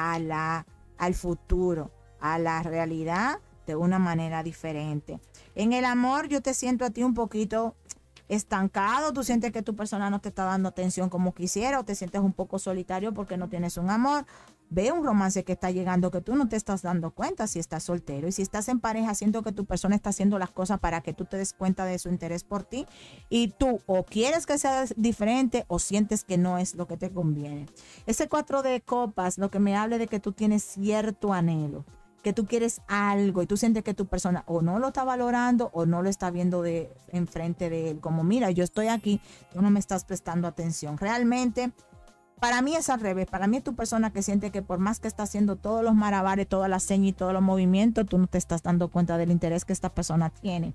al futuro, a la realidad de una manera diferente. En el amor yo te siento a ti un poquito estancado, tú sientes que tu persona no te está dando atención como quisiera o te sientes un poco solitario porque no tienes un amor. Ve un romance que está llegando que tú no te estás dando cuenta si estás soltero. Y si estás en pareja, siento que tu persona está haciendo las cosas para que tú te des cuenta de su interés por ti. Y tú o quieres que sea diferente o sientes que no es lo que te conviene. Ese 4 de copas, lo que me habla de que tú tienes cierto anhelo, que tú quieres algo y tú sientes que tu persona o no lo está valorando o no lo está viendo de enfrente de él. Como mira, yo estoy aquí, tú no me estás prestando atención. Realmente, para mí es al revés. Para mí es tu persona que siente que por más que está haciendo todos los malabares, todas las señas y todos los movimientos, tú no te estás dando cuenta del interés que esta persona tiene.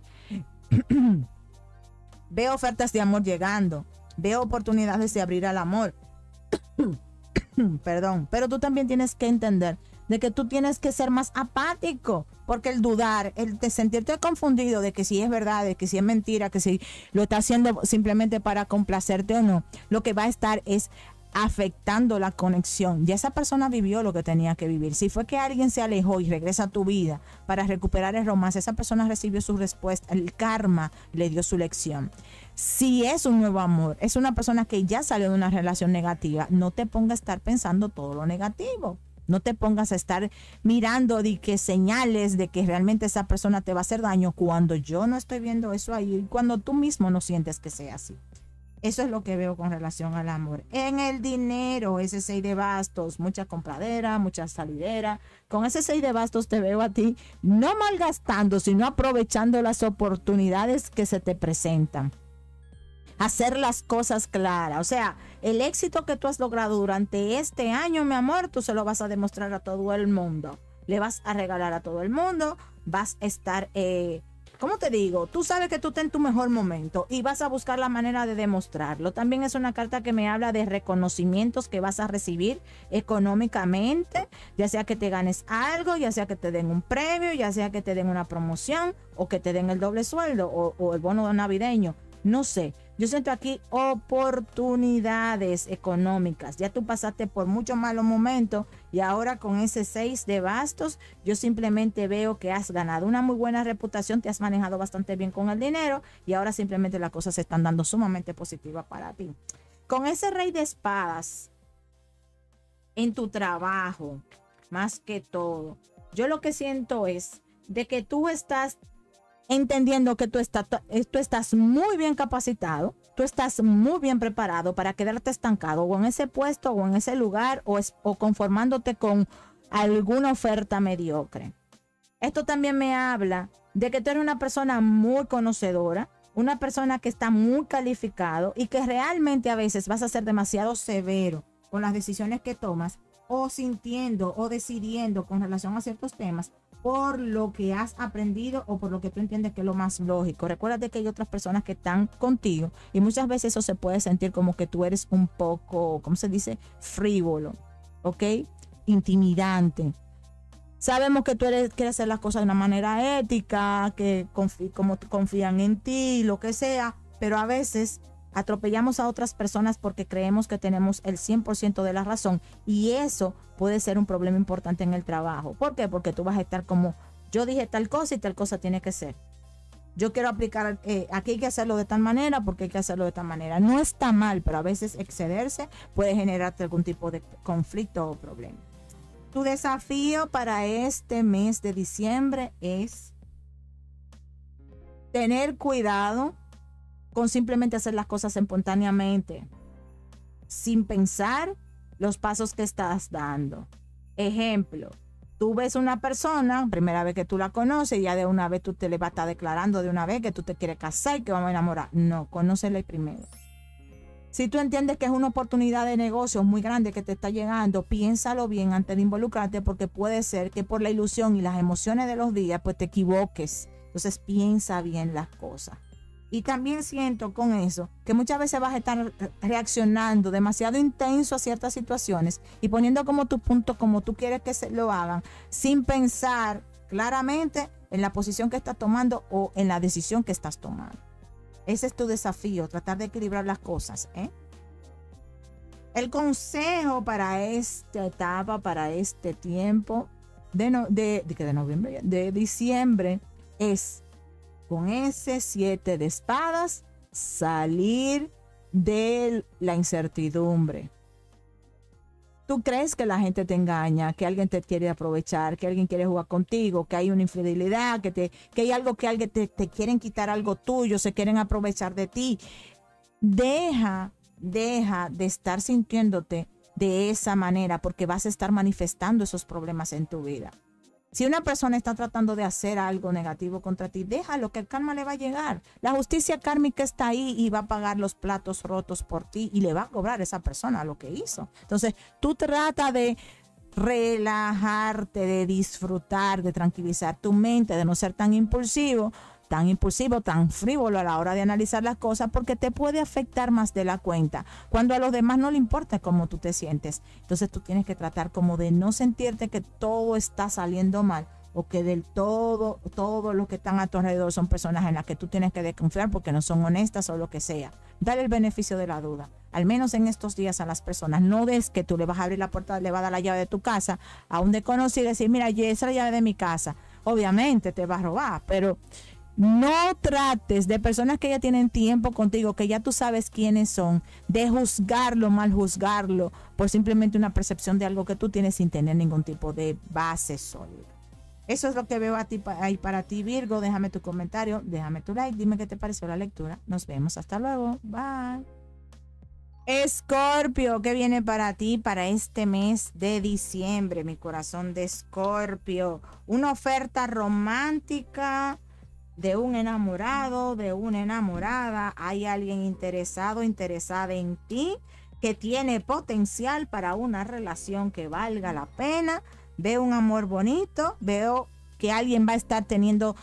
Veo ofertas de amor llegando. Veo oportunidades de abrir al amor. Perdón. Pero tú también tienes que entender de que tú tienes que ser más apático, porque el dudar, el de sentirte confundido de que si es verdad, de que si es mentira, que si lo está haciendo simplemente para complacerte o no, lo que va a estar es afectando la conexión. Ya esa persona vivió lo que tenía que vivir. Si fue que alguien se alejó y regresa a tu vida para recuperar el romance, esa persona recibió su respuesta, el karma le dio su lección. Si es un nuevo amor, es una persona que ya salió de una relación negativa, no te ponga a estar pensando todo lo negativo. No te pongas a estar mirando de que señales de que realmente esa persona te va a hacer daño cuando yo no estoy viendo eso ahí, cuando tú mismo no sientes que sea así. Eso es lo que veo con relación al amor. En el dinero, ese 6 de bastos, mucha compradera, mucha salidera. Con ese 6 de bastos te veo a ti no malgastando, sino aprovechando las oportunidades que se te presentan. Hacer las cosas claras. O sea, el éxito que tú has logrado durante este año, mi amor, tú se lo vas a demostrar a todo el mundo. Le vas a regalar a todo el mundo. Vas a estar... ¿cómo te digo? Tú sabes que tú estás en tu mejor momento y vas a buscar la manera de demostrarlo. También es una carta que me habla de reconocimientos que vas a recibir económicamente, ya sea que te ganes algo, ya sea que te den un premio, ya sea que te den una promoción o que te den el doble sueldo o el bono navideño. No sé, yo siento aquí oportunidades económicas. Ya tú pasaste por muchos malos momentos y ahora con ese 6 de bastos, yo simplemente veo que has ganado una muy buena reputación, te has manejado bastante bien con el dinero y ahora simplemente las cosas se están dando sumamente positivas para ti. Con ese rey de espadas en tu trabajo, más que todo, yo lo que siento es de que tú estás entendiendo que tú estás muy bien capacitado, tú estás muy bien preparado para quedarte estancado o en ese puesto o en ese lugar o conformándote con alguna oferta mediocre. Esto también me habla de que tú eres una persona muy conocedora, una persona que está muy calificado y que realmente a veces vas a ser demasiado severo con las decisiones que tomas o sintiendo o decidiendo con relación a ciertos temas por lo que has aprendido o por lo que tú entiendes que es lo más lógico. Recuérdate que hay otras personas que están contigo y muchas veces eso se puede sentir como que tú eres un poco, ¿cómo se dice? Frívolo, ¿ok? Intimidante. Sabemos que tú quieres hacer las cosas de una manera ética, que como confían en ti, lo que sea, pero a veces atropellamos a otras personas porque creemos que tenemos el 100% de la razón y eso puede ser un problema importante en el trabajo. ¿Por qué? Porque tú vas a estar como, yo dije tal cosa y tal cosa tiene que ser. Yo quiero aplicar, aquí hay que hacerlo de tal manera porque hay que hacerlo de tal manera. No está mal, pero a veces excederse puede generarte algún tipo de conflicto o problema. Tu desafío para este mes de diciembre es tener cuidado con simplemente hacer las cosas espontáneamente, sin pensar los pasos que estás dando. Ejemplo, tú ves una persona, primera vez que tú la conoces, y ya de una vez tú te le vas a estar declarando de una vez que tú te quieres casar y que vamos a enamorar. No, conócele primero. Si tú entiendes que es una oportunidad de negocio muy grande que te está llegando, piénsalo bien antes de involucrarte porque puede ser que por la ilusión y las emociones de los días pues te equivoques. Entonces piensa bien las cosas. Y también siento con eso que muchas veces vas a estar reaccionando demasiado intenso a ciertas situaciones y poniendo como tu punto, como tú quieres que se lo hagan, sin pensar claramente en la posición que estás tomando o en la decisión que estás tomando. Ese es tu desafío, tratar de equilibrar las cosas, ¿eh? El consejo para esta etapa, para este tiempo de diciembre es: con ese 7 de espadas, salir de la incertidumbre. ¿Tú crees que la gente te engaña, que alguien te quiere aprovechar, que alguien quiere jugar contigo, que hay una infidelidad, que hay algo que alguien te quieren quitar algo tuyo, se quieren aprovechar de ti? Deja de estar sintiéndote de esa manera porque vas a estar manifestando esos problemas en tu vida. Si una persona está tratando de hacer algo negativo contra ti, déjalo, que el karma le va a llegar. La justicia kármica está ahí y va a pagar los platos rotos por ti y le va a cobrar a esa persona lo que hizo. Entonces, tú trata de relajarte, de disfrutar, de tranquilizar tu mente, de no ser tan impulsivo, tan frívolo a la hora de analizar las cosas, porque te puede afectar más de la cuenta. Cuando a los demás no le importa cómo tú te sientes, entonces tú tienes que tratar como de no sentirte que todo está saliendo mal o que del todo los que están a tu alrededor son personas en las que tú tienes que desconfiar porque no son honestas o lo que sea. Dale el beneficio de la duda. Al menos en estos días a las personas. No des que tú le vas a abrir la puerta, le vas a dar la llave de tu casa a un desconocido y decir, mira, esa es la llave de mi casa. Obviamente te va a robar, pero No trates de personas que ya tienen tiempo contigo, que ya tú sabes quiénes son, de juzgarlo, mal juzgarlo, por simplemente una percepción de algo que tú tienes sin tener ningún tipo de base sólida. Eso es lo que veo ahí para ti, Virgo. Déjame tu comentario, déjame tu like, dime qué te pareció la lectura. Nos vemos, hasta luego, bye. Escorpio, ¿qué viene para ti para este mes de diciembre, mi corazón de Escorpio? Una oferta romántica de un enamorado, de una enamorada. Hay alguien interesado, interesada en ti, que tiene potencial para una relación que valga la pena. Veo un amor bonito, veo que alguien va a estar teniendo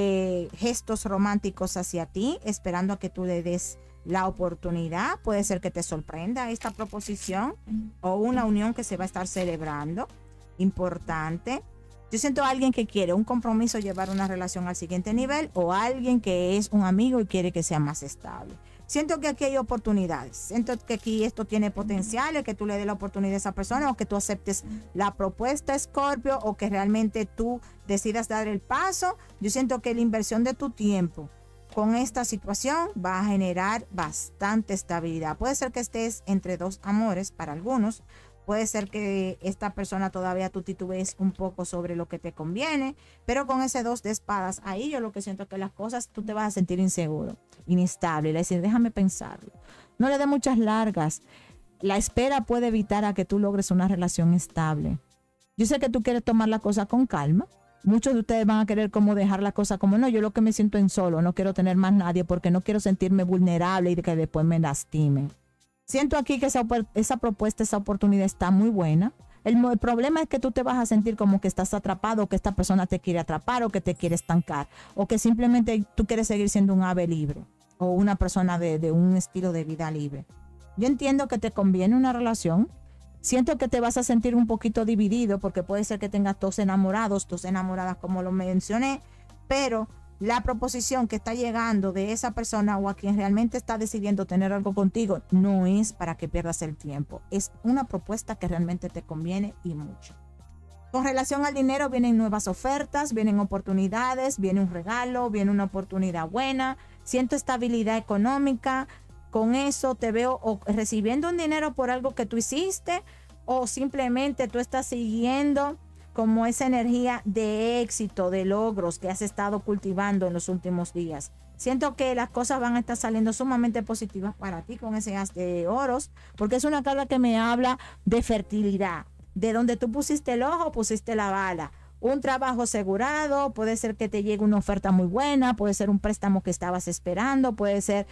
gestos románticos hacia ti, esperando a que tú le des la oportunidad. Puede ser que te sorprenda esta proposición o una unión que se va a estar celebrando. Importante. Yo siento a alguien que quiere un compromiso, llevar una relación al siguiente nivel, o alguien que es un amigo y quiere que sea más estable. Siento que aquí hay oportunidades. Siento que aquí esto tiene potencial, que tú le des la oportunidad a esa persona, o que tú aceptes la propuesta, Escorpio, o que realmente tú decidas dar el paso. Yo siento que la inversión de tu tiempo con esta situación va a generar bastante estabilidad. Puede ser que estés entre dos amores para algunos. Puede ser que esta persona todavía tú titubees un poco sobre lo que te conviene, pero con ese 2 de espadas, ahí yo lo que siento es que las cosas tú te vas a sentir inseguro, inestable. Le decir, déjame pensarlo. No le dé muchas largas. La espera puede evitar a que tú logres una relación estable. Yo sé que tú quieres tomar la cosa con calma. Muchos de ustedes van a querer como dejar la cosa como no, yo lo que me siento en solo, no quiero tener más nadie porque no quiero sentirme vulnerable y que después me lastimen. Siento aquí que esa propuesta, esa oportunidad está muy buena. El problema es que tú te vas a sentir como que estás atrapado, o que esta persona te quiere atrapar, o que te quiere estancar, o que simplemente tú quieres seguir siendo un ave libre o una persona de un estilo de vida libre. Yo entiendo que te conviene una relación. Siento que te vas a sentir un poquito dividido porque puede ser que tengas dos enamorados, dos enamoradas como lo mencioné, pero la proposición que está llegando de esa persona o a quien realmente está decidiendo tener algo contigo no es para que pierdas el tiempo. Es una propuesta que realmente te conviene y mucho. Con relación al dinero vienen nuevas ofertas, vienen oportunidades, viene un regalo, viene una oportunidad buena. Siento estabilidad económica. Con eso te veo o recibiendo un dinero por algo que tú hiciste, o simplemente tú estás siguiendo como esa energía de éxito, de logros que has estado cultivando en los últimos días. Siento que las cosas van a estar saliendo sumamente positivas para ti con ese as de oros, porque es una carta que me habla de fertilidad. De donde tú pusiste el ojo, pusiste la bala. Un trabajo asegurado, puede ser que te llegue una oferta muy buena, puede ser un préstamo que estabas esperando, puede ser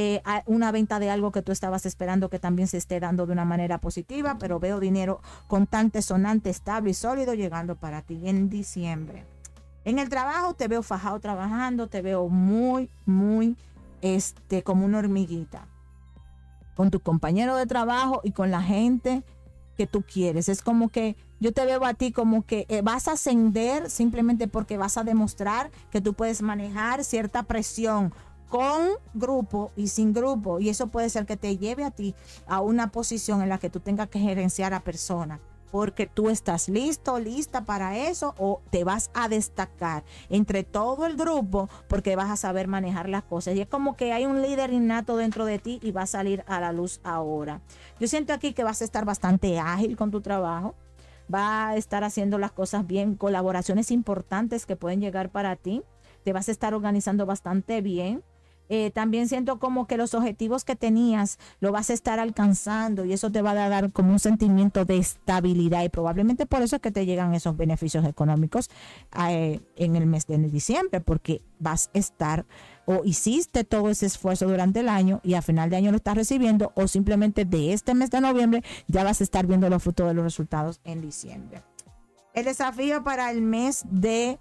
una venta de algo que tú estabas esperando que también se esté dando de una manera positiva, pero veo dinero contante, sonante, estable y sólido llegando para ti en diciembre. En el trabajo te veo fajado trabajando, te veo muy, muy como una hormiguita. Con tu compañero de trabajo y con la gente que tú quieres. Es como que yo te veo a ti como que vas a ascender simplemente porque vas a demostrar que tú puedes manejar cierta presión con grupo y sin grupo. Y eso puede ser que te lleve a ti a una posición en la que tú tengas que gerenciar a personas. Porque tú estás listo, lista para eso, o te vas a destacar entre todo el grupo porque vas a saber manejar las cosas. Y es como que hay un líder innato dentro de ti y va a salir a la luz ahora. Yo siento aquí que vas a estar bastante ágil con tu trabajo. Va a estar haciendo las cosas bien, colaboraciones importantes que pueden llegar para ti. Te vas a estar organizando bastante bien. También siento como que los objetivos que tenías lo vas a estar alcanzando y eso te va a dar como un sentimiento de estabilidad y probablemente por eso es que te llegan esos beneficios económicos en el mes de diciembre, porque vas a estar o hiciste todo ese esfuerzo durante el año y a final de año lo estás recibiendo, o simplemente de este mes de noviembre ya vas a estar viendo los frutos de los resultados en diciembre. El desafío para el mes de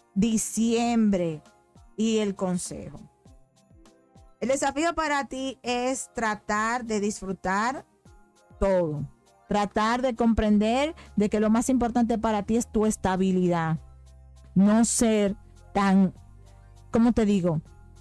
diciembre y el consejo. El desafío para ti es tratar de disfrutar todo. Tratar de comprender de que lo más importante para ti es tu estabilidad. No ser tan, ¿cómo te digo?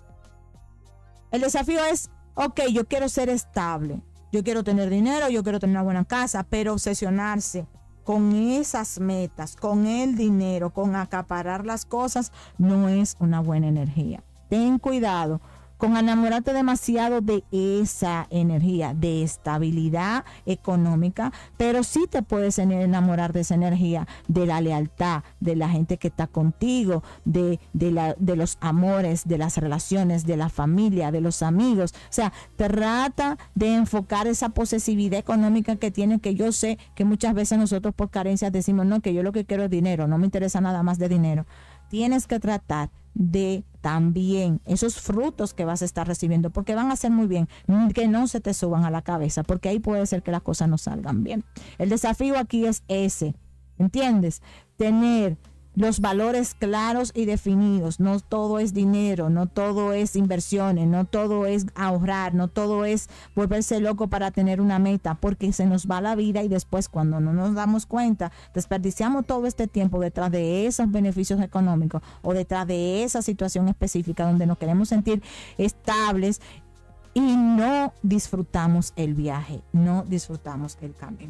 El desafío es, ok, yo quiero ser estable. Yo quiero tener dinero, yo quiero tener una buena casa, pero obsesionarse con esas metas, con el dinero, con acaparar las cosas, no es una buena energía. Ten cuidado con enamorarte demasiado de esa energía de estabilidad económica, pero sí te puedes enamorar de esa energía de la lealtad, de la gente que está contigo, de los amores, de las relaciones, de la familia, de los amigos. O sea, trata de enfocar esa posesividad económica que tiene, que yo sé que muchas veces nosotros por carencias decimos, no, que yo lo que quiero es dinero, no me interesa nada más de dinero. Tienes que tratar de también esos frutos que vas a estar recibiendo, porque van a ser muy bien, que no se te suban a la cabeza, porque ahí puede ser que las cosas no salgan bien. El desafío aquí es ese, ¿entiendes? Tener los valores claros y definidos. No todo es dinero, no todo es inversiones, no todo es ahorrar, no todo es volverse loco para tener una meta, porque se nos va la vida y después cuando no nos damos cuenta, desperdiciamos todo este tiempo detrás de esos beneficios económicos o detrás de esa situación específica donde nos queremos sentir estables y no disfrutamos el viaje, no disfrutamos el camino.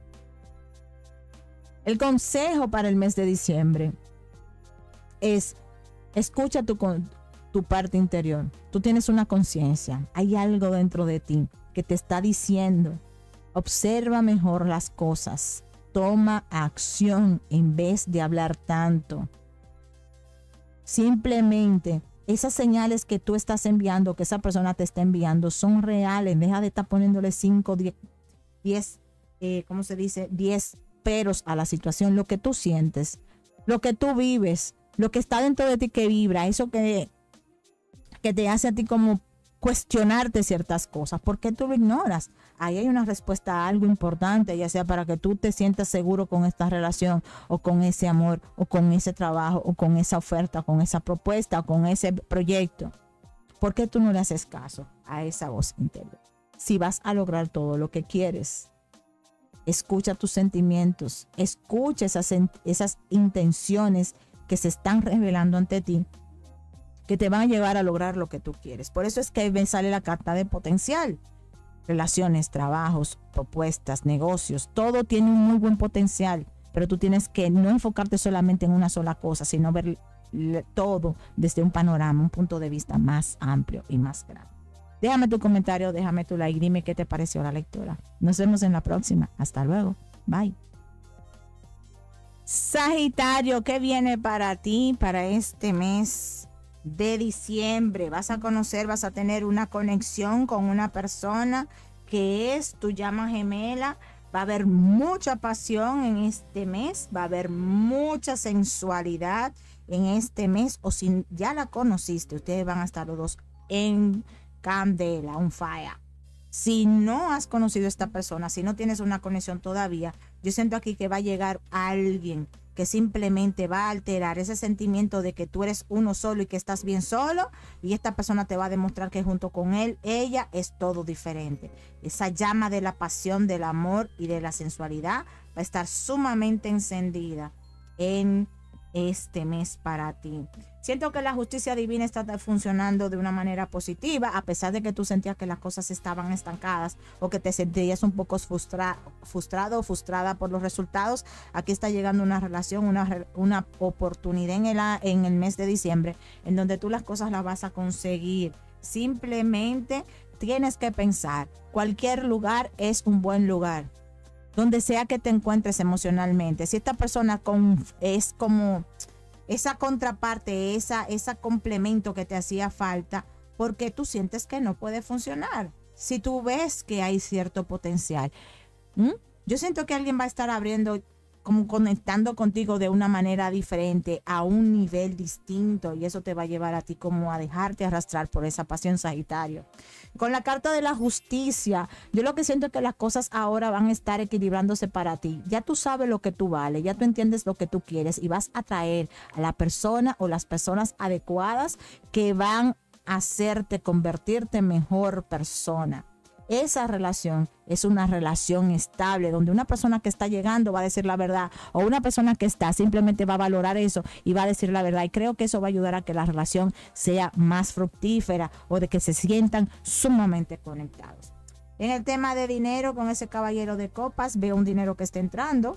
El consejo para el mes de diciembre es: escucha tu parte interior. Tú tienes una conciencia. Hay algo dentro de ti que te está diciendo: observa mejor las cosas. Toma acción en vez de hablar tanto. Simplemente esas señales que tú estás enviando, que esa persona te está enviando, son reales. Deja de estar poniéndole 5, 10, ¿cómo se dice? 10 peros a la situación. Lo que tú sientes, lo que tú vives, lo que está dentro de ti que vibra, eso que te hace a ti como cuestionarte ciertas cosas. ¿Por qué tú lo ignoras? Ahí hay una respuesta a algo importante, ya sea para que tú te sientas seguro con esta relación, o con ese amor, o con ese trabajo, o con esa oferta, o con esa propuesta, o con ese proyecto. ¿Por qué tú no le haces caso a esa voz interior? Si vas a lograr todo lo que quieres, escucha tus sentimientos, escucha esas intenciones que se están revelando ante ti, que te van a llevar a lograr lo que tú quieres. Por eso es que me sale la carta de potencial. Relaciones, trabajos, propuestas, negocios, todo tiene un muy buen potencial, pero tú tienes que no enfocarte solamente en una sola cosa, sino ver todo desde un panorama, un punto de vista más amplio y más grande. Déjame tu comentario, déjame tu like, dime qué te pareció la lectura. Nos vemos en la próxima. Hasta luego. Bye. Sagitario, ¿qué viene para ti para este mes de diciembre? Vas a conocer, vas a tener una conexión con una persona que es tu llama gemela. Va a haber mucha pasión en este mes, va a haber mucha sensualidad en este mes, o si ya la conociste, ustedes van a estar los dos en candela, on fire. Si no has conocido a esta persona, si no tienes una conexión todavía, yo siento aquí que va a llegar alguien que simplemente va a alterar ese sentimiento de que tú eres uno solo y que estás bien solo, y esta persona te va a demostrar que junto con él, ella es todo diferente. Esa llama de la pasión, del amor y de la sensualidad va a estar sumamente encendida en este mes para ti. Siento que la justicia divina está funcionando de una manera positiva, a pesar de que tú sentías que las cosas estaban estancadas o que te sentías un poco frustrado o frustrada por los resultados. Aquí está llegando una relación, una oportunidad en el mes de diciembre, en donde tú las cosas las vas a conseguir. Simplemente tienes que pensar, cualquier lugar es un buen lugar, donde sea que te encuentres emocionalmente. Si esta persona es como esa contraparte, esa complemento que te hacía falta, porque tú sientes que no puede funcionar. Si tú ves que hay cierto potencial, yo siento que alguien va a estar abriendo, como conectando contigo de una manera diferente, a un nivel distinto, y eso te va a llevar a ti como a dejarte arrastrar por esa pasión, Sagitario. Con la carta de la justicia, yo lo que siento es que las cosas ahora van a estar equilibrándose para ti. Ya tú sabes lo que tú vales, ya tú entiendes lo que tú quieres, y vas a traer a la persona o las personas adecuadas que van a hacerte convertirte en mejor persona. Esa relación es una relación estable, donde una persona que está llegando va a decir la verdad, o una persona que está simplemente va a valorar eso y va a decir la verdad. Y creo que eso va a ayudar a que la relación sea más fructífera, o de que se sientan sumamente conectados. En el tema de dinero, con ese caballero de copas, veo un dinero que está entrando,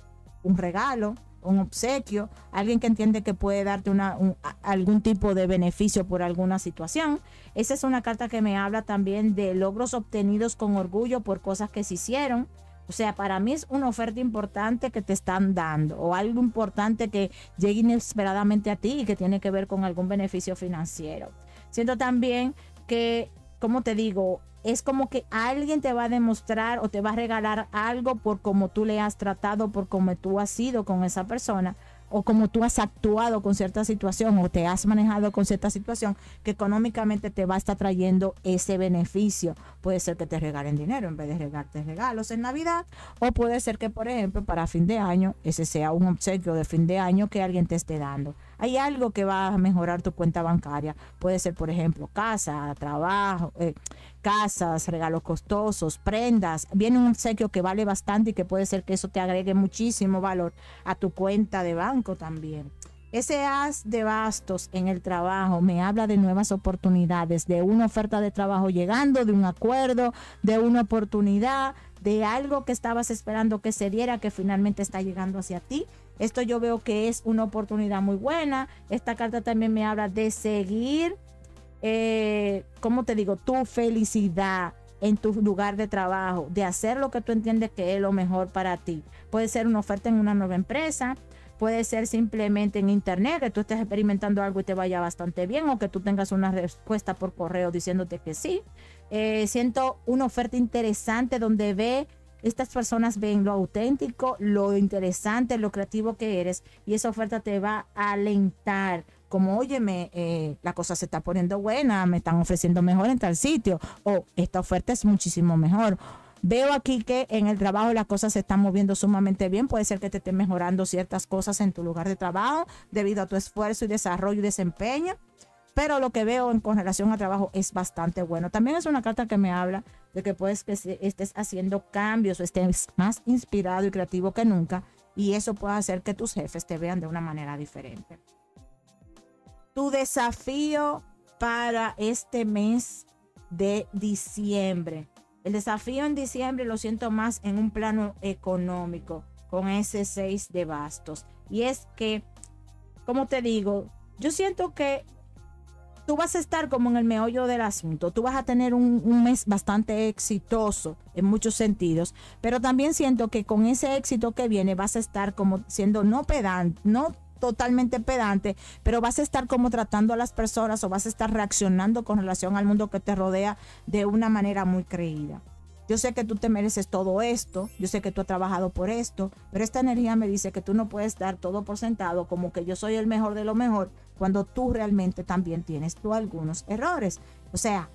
un regalo, un obsequio, alguien que entiende que puede darte algún tipo de beneficio por alguna situación. Esa es una carta que me habla también de logros obtenidos con orgullo por cosas que se hicieron. O sea, para mí es una oferta importante que te están dando o algo importante que llegue inesperadamente a ti y que tiene que ver con algún beneficio financiero. Siento también que, como te digo, es como que alguien te va a demostrar o te va a regalar algo por cómo tú le has tratado, por cómo tú has sido con esa persona o cómo tú has actuado con cierta situación o te has manejado con cierta situación que económicamente te va a estar trayendo ese beneficio. Puede ser que te regalen dinero en vez de regalarte regalos en Navidad, o puede ser que, por ejemplo, para fin de año, ese sea un obsequio de fin de año que alguien te esté dando. Hay algo que va a mejorar tu cuenta bancaria. Puede ser, por ejemplo, casa, trabajo, casas, regalos costosos, prendas. Viene un obsequio que vale bastante y que puede ser que eso te agregue muchísimo valor a tu cuenta de banco también. Ese as de bastos en el trabajo me habla de nuevas oportunidades, de una oferta de trabajo llegando, de un acuerdo, de una oportunidad, de algo que estabas esperando que se diera, que finalmente está llegando hacia ti. Esto yo veo que es una oportunidad muy buena. Esta carta también me habla de seguir, ¿cómo te digo? Tu felicidad en tu lugar de trabajo, de hacer lo que tú entiendes que es lo mejor para ti. Puede ser una oferta en una nueva empresa, puede ser simplemente en internet, que tú estés experimentando algo y te vaya bastante bien, o que tú tengas una respuesta por correo diciéndote que sí. Siento una oferta interesante donde estas personas ven lo auténtico, lo interesante, lo creativo que eres, y esa oferta te va a alentar. Como, óyeme, la cosa se está poniendo buena, me están ofreciendo mejor en tal sitio, o esta oferta es muchísimo mejor. Veo aquí que en el trabajo las cosas se están moviendo sumamente bien. Puede ser que te estén mejorando ciertas cosas en tu lugar de trabajo debido a tu esfuerzo y desarrollo y desempeño. Pero lo que veo con relación a trabajo es bastante bueno. También es una carta que me habla de que puedes que estés haciendo cambios o estés más inspirado y creativo que nunca. Y eso puede hacer que tus jefes te vean de una manera diferente. Tu desafío para este mes de diciembre. El desafío en diciembre lo siento más en un plano económico con ese 6 de bastos. Y es que, como te digo, yo siento que tú vas a estar como en el meollo del asunto. Tú vas a tener un mes bastante exitoso en muchos sentidos, pero también siento que con ese éxito que viene vas a estar como siendo no pedante, no totalmente pedante, pero vas a estar como tratando a las personas o vas a estar reaccionando con relación al mundo que te rodea de una manera muy creída. Yo sé que tú te mereces todo esto, yo sé que tú has trabajado por esto, pero esta energía me dice que tú no puedes dar todo por sentado como que yo soy el mejor de lo mejor, cuando tú realmente también tienes tú algunos errores. O sea,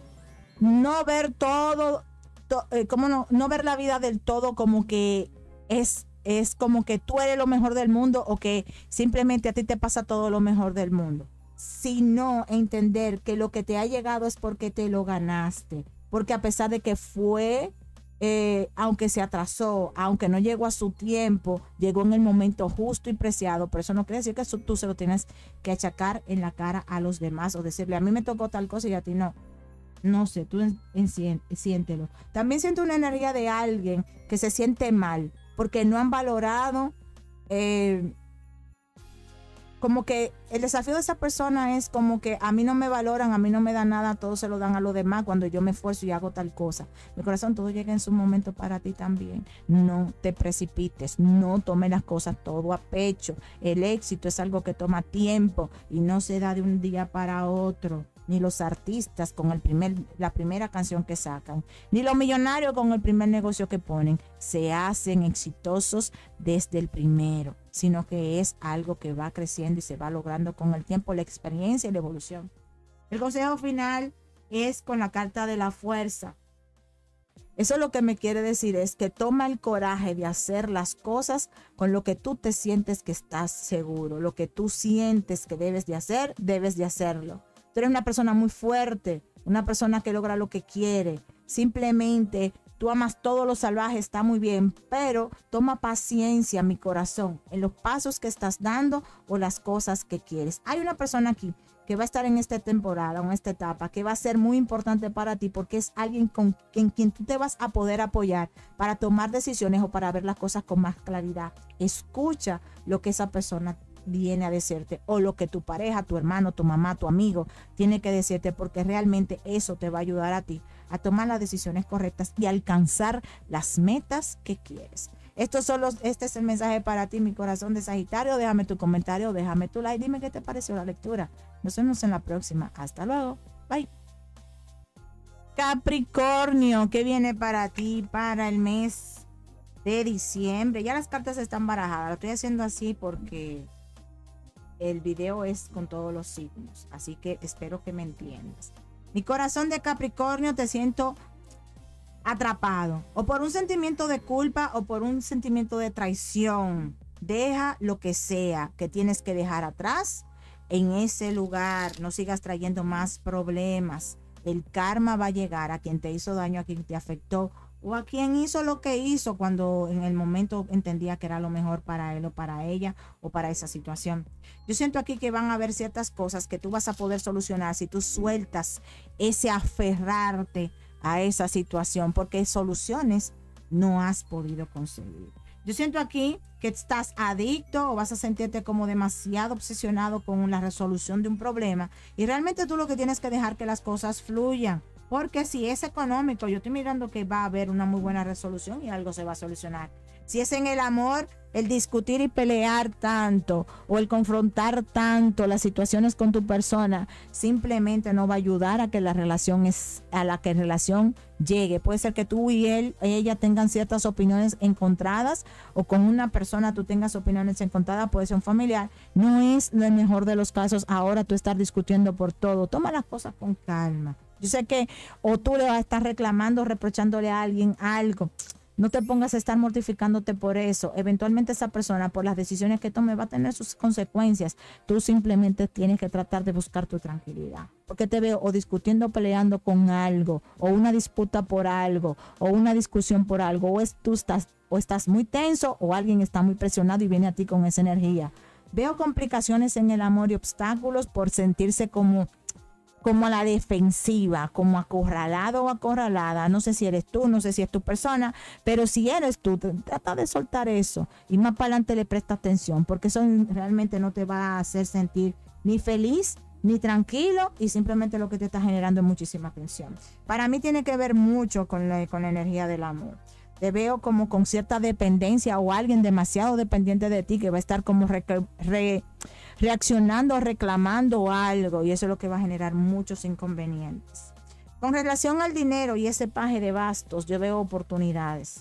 no ver todo, como no ver la vida del todo como que es como que tú eres lo mejor del mundo o que simplemente a ti te pasa todo lo mejor del mundo, sino entender que lo que te ha llegado es porque te lo ganaste, porque a pesar de que fue, aunque se atrasó, aunque no llegó a su tiempo, llegó en el momento justo y preciado, pero eso no quiere decir que eso tú se lo tienes que achacar en la cara a los demás o decirle a mí me tocó tal cosa y a ti no. No sé, tú siéntelo. También siento una energía de alguien que se siente mal porque no han valorado, como que el desafío de esa persona es como que a mí no me valoran, a mí no me dan nada, todo se lo dan a los demás cuando yo me esfuerzo y hago tal cosa. Mi corazón, todo llega en su momento para ti también. No te precipites, no tomes las cosas todo a pecho. El éxito es algo que toma tiempo y no se da de un día para otro. Ni los artistas con la primera canción que sacan, ni los millonarios con el primer negocio que ponen, se hacen exitosos desde el primero, sino que es algo que va creciendo y se va logrando con el tiempo, la experiencia y la evolución. El consejo final es con la carta de la fuerza. Eso lo que me quiere decir es que toma el coraje de hacer las cosas con lo que tú te sientes que estás seguro, lo que tú sientes que debes de hacer, debes de hacerlo. Tú eres una persona muy fuerte, una persona que logra lo que quiere. Simplemente tú amas todo lo salvaje, está muy bien, pero toma paciencia, mi corazón, en los pasos que estás dando o las cosas que quieres. Hay una persona aquí que va a estar en esta temporada, en esta etapa, que va a ser muy importante para ti porque es alguien en quien tú te vas a poder apoyar para tomar decisiones o para ver las cosas con más claridad. Escucha lo que esa persona viene a decirte o lo que tu pareja, tu hermano, tu mamá, tu amigo tiene que decirte, porque realmente eso te va a ayudar a ti a tomar las decisiones correctas y alcanzar las metas que quieres. Este es el mensaje para ti, mi corazón de Sagitario. Déjame tu comentario, déjame tu like, dime qué te pareció la lectura. Nos vemos en la próxima. Hasta luego. Bye. Capricornio, ¿qué viene para ti para el mes de diciembre? Ya las cartas están barajadas. Lo estoy haciendo así porque el video es con todos los signos. Así que espero que me entiendas. Mi corazón de Capricornio, te siento atrapado o por un sentimiento de culpa o por un sentimiento de traición. Deja lo que sea que tienes que dejar atrás en ese lugar. No sigas trayendo más problemas. El karma va a llegar a quien te hizo daño, a quien te afectó o a quien hizo lo que hizo cuando en el momento entendía que era lo mejor para él o para ella o para esa situación. Yo siento aquí que van a haber ciertas cosas que tú vas a poder solucionar si tú sueltas ese aferrarte a esa situación, porque soluciones no has podido conseguir. Yo siento aquí que estás adicto o vas a sentirte como demasiado obsesionado con la resolución de un problema y realmente tú lo que tienes que dejar que las cosas fluyan, porque si es económico, yo estoy mirando que va a haber una muy buena resolución y algo se va a solucionar. Si es en el amor, el discutir y pelear tanto o el confrontar tanto las situaciones con tu persona simplemente no va a ayudar a que la relación llegue. Puede ser que tú y ella tengan ciertas opiniones encontradas o con una persona tú tengas opiniones encontradas, puede ser un familiar. No es lo mejor de los casos ahora tú estar discutiendo por todo. Toma las cosas con calma. Yo sé que o tú le vas a estar reclamando, reprochándole a alguien algo. No te pongas a estar mortificándote por eso. Eventualmente esa persona, por las decisiones que tome, va a tener sus consecuencias. Tú simplemente tienes que tratar de buscar tu tranquilidad. Porque te veo o discutiendo, peleando con algo, o una disputa por algo, o una discusión por algo, tú estás muy tenso, o alguien está muy presionado y viene a ti con esa energía. Veo complicaciones en el amor y obstáculos por sentirse como a la defensiva, como acorralado o acorralada. No sé si eres tú, no sé si es tu persona, pero si eres tú, trata de soltar eso y más para adelante le presta atención, porque eso realmente no te va a hacer sentir ni feliz ni tranquilo y simplemente lo que te está generando es muchísima tensión. Para mí tiene que ver mucho con la energía del amor. Te veo como con cierta dependencia o alguien demasiado dependiente de ti que va a estar como reaccionando, reclamando algo, y eso es lo que va a generar muchos inconvenientes. Con relación al dinero y ese paje de bastos, yo veo oportunidades.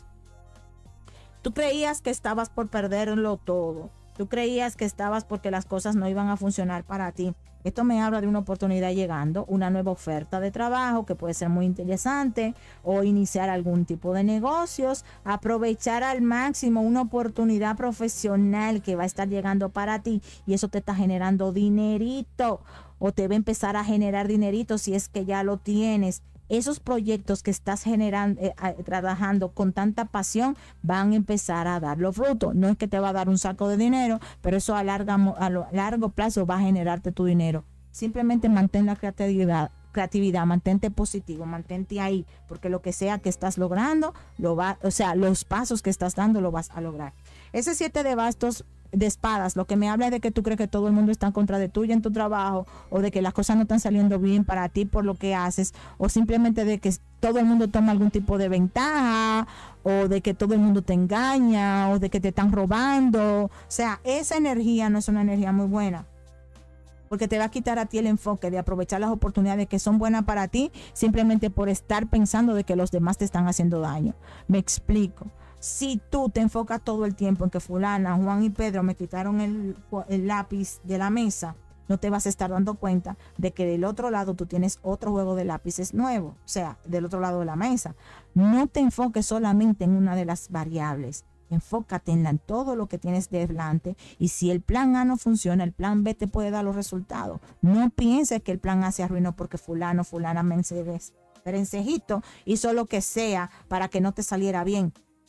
Tú creías que estabas por perderlo todo. Tú creías que estabas porque las cosas no iban a funcionar para ti. Esto me habla de una oportunidad llegando, una nueva oferta de trabajo que puede ser muy interesante o iniciar algún tipo de negocios, aprovechar al máximo una oportunidad profesional que va a estar llegando para ti y eso te está generando dinerito o te va a empezar a generar dinerito si es que ya lo tienes. Esos proyectos que estás generando, trabajando con tanta pasión, van a empezar a dar los frutos. No es que te va a dar un saco de dinero, pero eso a largo plazo va a generarte tu dinero. Simplemente mantén la creatividad, mantente positivo, mantente ahí, porque lo que sea que estás logrando, los pasos que estás dando, lo vas a lograr. Ese 7 de espadas, lo que me habla es de que tú crees que todo el mundo está en contra de tuya en tu trabajo, o de que las cosas no están saliendo bien para ti por lo que haces, o simplemente de que todo el mundo toma algún tipo de ventaja, o de que todo el mundo te engaña, o de que te están robando. O sea, esa energía no es una energía muy buena, porque te va a quitar a ti el enfoque de aprovechar las oportunidades que son buenas para ti, simplemente por estar pensando de que los demás te están haciendo daño. Me explico. Si tú te enfocas todo el tiempo en que fulana, Juan y Pedro me quitaron el lápiz de la mesa, no te vas a estar dando cuenta de que del otro lado tú tienes otro juego de lápices nuevo, o sea, del otro lado de la mesa. No te enfoques solamente en una de las variables, enfócate en todo lo que tienes delante, y si el plan A no funciona, el plan B te puede dar los resultados. No pienses que el plan A se arruinó porque fulana, mencejito hizo lo que sea para que no te saliera bien.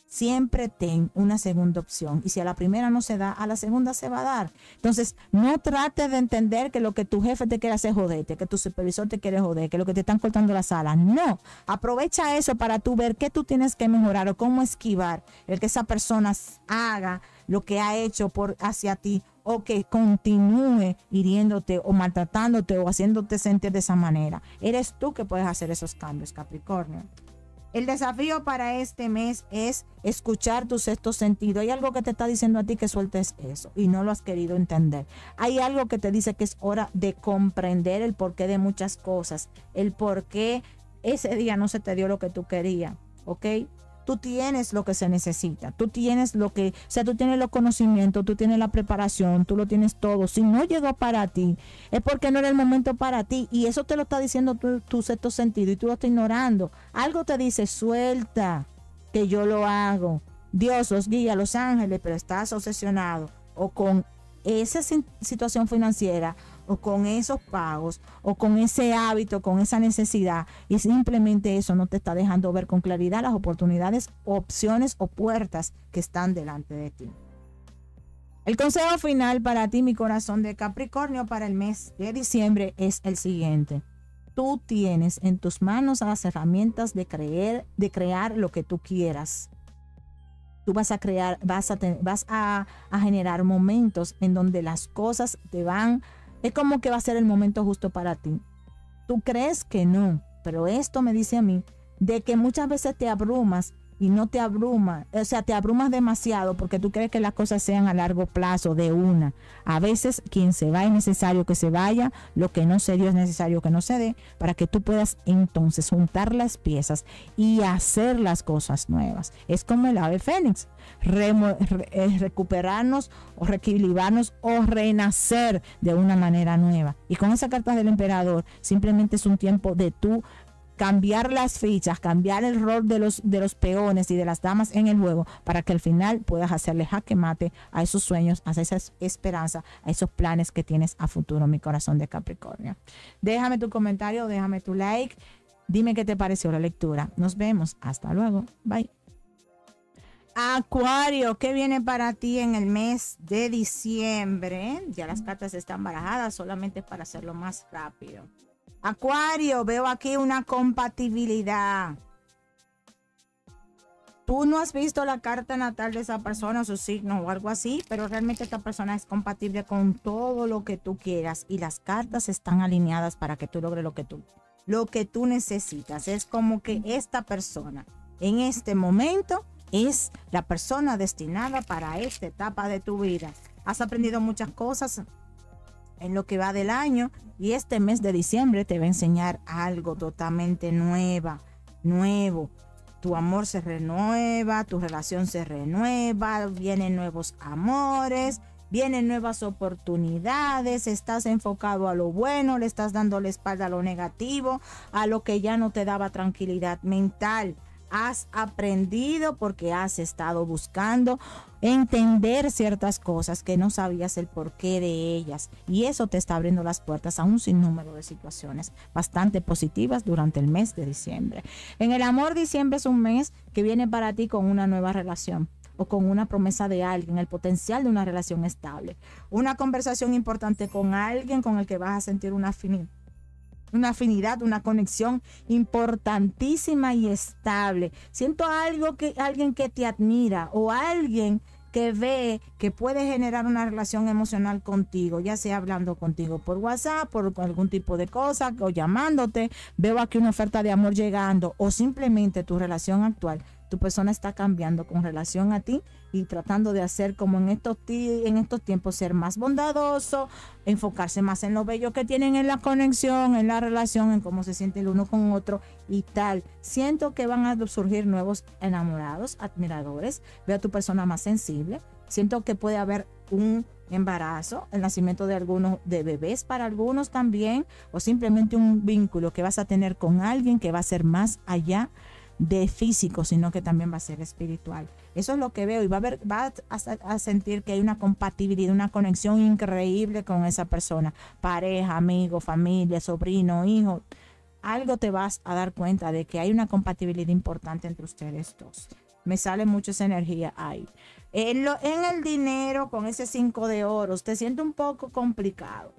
Siempre ten una segunda opción. Y si a la primera no se da, a la segunda se va a dar. Entonces, no trates de entender que lo que tu jefe te quiere hacer es joderte, que tu supervisor te quiere joder, que lo que te están cortando las alas. No. Aprovecha eso para tú ver qué tú tienes que mejorar o cómo esquivar el que esa persona haga lo que ha hecho hacia ti, o que continúe hiriéndote o maltratándote o haciéndote sentir de esa manera. Eres tú que puedes hacer esos cambios, Capricornio. El desafío para este mes es escuchar tu sexto sentido. Hay algo que te está diciendo a ti que sueltes eso y no lo has querido entender. Hay algo que te dice que es hora de comprender el porqué de muchas cosas. El porqué ese día no se te dio lo que tú querías, ¿ok? Tú tienes lo que se necesita, tú tienes tú tienes los conocimientos, tú tienes la preparación, tú lo tienes todo. Si no llegó para ti, es porque no era el momento para ti, y eso te lo está diciendo tu sexto sentido y tú lo estás ignorando. Algo te dice, suelta, que yo lo hago. Dios los guía, los ángeles, pero estás obsesionado o con esa situación financiera, o con esos pagos, o con ese hábito, con esa necesidad, y simplemente eso no te está dejando ver con claridad las oportunidades, opciones o puertas que están delante de ti. El consejo final para ti, mi corazón de Capricornio, para el mes de diciembre es el siguiente. Tú tienes en tus manos las herramientas de crear lo que tú quieras. Tú vas a crear, vas a generar momentos en donde las cosas es como que va a ser el momento justo para ti. Tú crees que no, pero esto me dice a mí de que muchas veces te abrumas y no te abruma, o sea, te abrumas demasiado porque tú crees que las cosas sean a largo plazo de una. A veces quien se va es necesario que se vaya, lo que no se dio es necesario que no se dé, para que tú puedas entonces juntar las piezas y hacer las cosas nuevas. Es como el ave fénix, recuperarnos o reequilibrarnos o renacer de una manera nueva. Y con esa carta del emperador simplemente es un tiempo de tú cambiar las fichas, cambiar el rol de los peones y de las damas en el juego, para que al final puedas hacerle jaque mate a esos sueños, a esa esperanza, a esos planes que tienes a futuro, mi corazón de Capricornio. Déjame tu comentario, déjame tu like, dime qué te pareció la lectura. Nos vemos, hasta luego, bye. Acuario, ¿qué viene para ti en el mes de diciembre? Ya las cartas están barajadas, solamente para hacerlo más rápido. Acuario, veo aquí una compatibilidad. Tú no has visto la carta natal de esa persona, su signo o algo así, pero realmente esta persona es compatible con todo lo que tú quieras y las cartas están alineadas para que tú logres lo que tú necesitas. Es como que esta persona en este momento es la persona destinada para esta etapa de tu vida. Has aprendido muchas cosas en lo que va del año y este mes de diciembre te va a enseñar algo totalmente nuevo. Tu amor se renueva, tu relación se renueva, vienen nuevos amores, vienen nuevas oportunidades, estás enfocado a lo bueno, le estás dando la espalda a lo negativo, a lo que ya no te daba tranquilidad mental. Has aprendido porque has estado buscando entender ciertas cosas que no sabías el porqué de ellas, y eso te está abriendo las puertas a un sinnúmero de situaciones bastante positivas durante el mes de diciembre. En el amor, diciembre es un mes que viene para ti con una nueva relación o con una promesa de alguien, el potencial de una relación estable, una conversación importante con alguien con el que vas a sentir una afinidad, una conexión importantísima y estable. Siento alguien que te admira o alguien que ve que puede generar una relación emocional contigo, ya sea hablando contigo por WhatsApp, por algún tipo de cosa, o llamándote. Veo aquí una oferta de amor llegando, o simplemente tu relación actual. Tu persona está cambiando con relación a ti y tratando de hacer como en estos tiempos, ser más bondadoso, enfocarse más en lo bello que tienen en la conexión, en la relación, en cómo se siente el uno con otro y tal. Siento que van a surgir nuevos enamorados, admiradores. Veo a tu persona más sensible. Siento que puede haber un embarazo, el nacimiento de bebés para algunos también, o simplemente un vínculo que vas a tener con alguien que va a ser más allá de físico, sino que también va a ser espiritual. Eso es lo que veo, y vas a sentir que hay una compatibilidad, una conexión increíble con esa persona, pareja, amigo, familia, sobrino, hijo. Algo te vas a dar cuenta de que hay una compatibilidad importante entre ustedes dos. me sale mucho esa energía ahí. En el dinero, con ese 5 de oros, te sientes un poco complicado.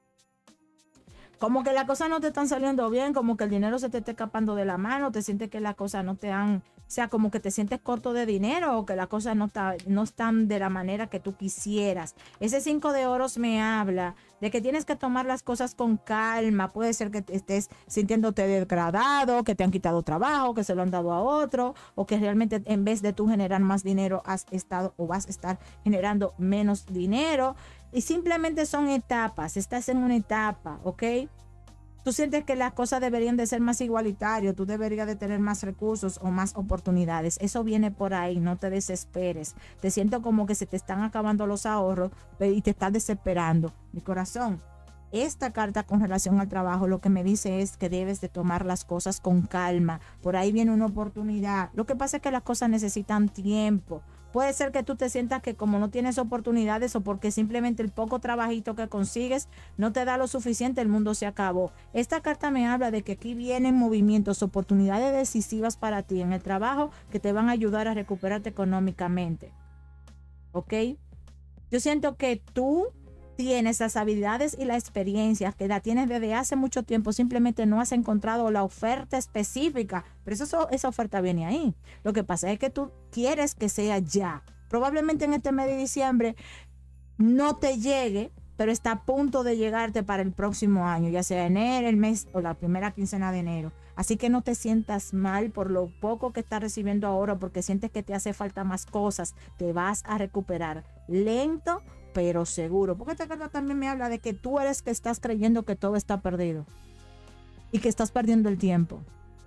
Como que las cosas no te están saliendo bien, como que el dinero se te está escapando de la mano, te sientes que las cosas no te han, o sea, como que te sientes corto de dinero o que las cosas no están de la manera que tú quisieras. Ese 5 de oros me habla de que tienes que tomar las cosas con calma. Puede ser que estés sintiéndote degradado, que te han quitado trabajo, que se lo han dado a otro, o que realmente en vez de tú generar más dinero has estado o vas a estar generando menos dinero. Y simplemente son etapas, estás en una etapa, ¿ok? Tú sientes que las cosas deberían de ser más igualitarias, tú deberías de tener más recursos o más oportunidades. Eso viene por ahí, no te desesperes. Te siento como que se te están acabando los ahorros y te estás desesperando. Mi corazón, esta carta con relación al trabajo lo que me dice es que debes de tomar las cosas con calma. Por ahí viene una oportunidad. Lo que pasa es que las cosas necesitan tiempo. Puede ser que tú te sientas que como no tienes oportunidades o porque simplemente el poco trabajito que consigues no te da lo suficiente, el mundo se acabó. Esta carta me habla de que aquí vienen movimientos, oportunidades decisivas para ti en el trabajo que te van a ayudar a recuperarte económicamente. ¿Ok? Yo siento que tú tienes las habilidades y la experiencia, que la tienes desde hace mucho tiempo, simplemente no has encontrado la oferta específica, pero esa oferta viene ahí. Lo que pasa es que tú quieres que sea ya. Probablemente en este mes de diciembre no te llegue, pero está a punto de llegarte para el próximo año, ya sea enero, el mes o la primera quincena de enero. Así que no te sientas mal por lo poco que estás recibiendo ahora, porque sientes que te hace falta más cosas. Te vas a recuperar lento, pero seguro. Porque esta carta también me habla de que tú eres que estás creyendo que todo está perdido y que estás perdiendo el tiempo.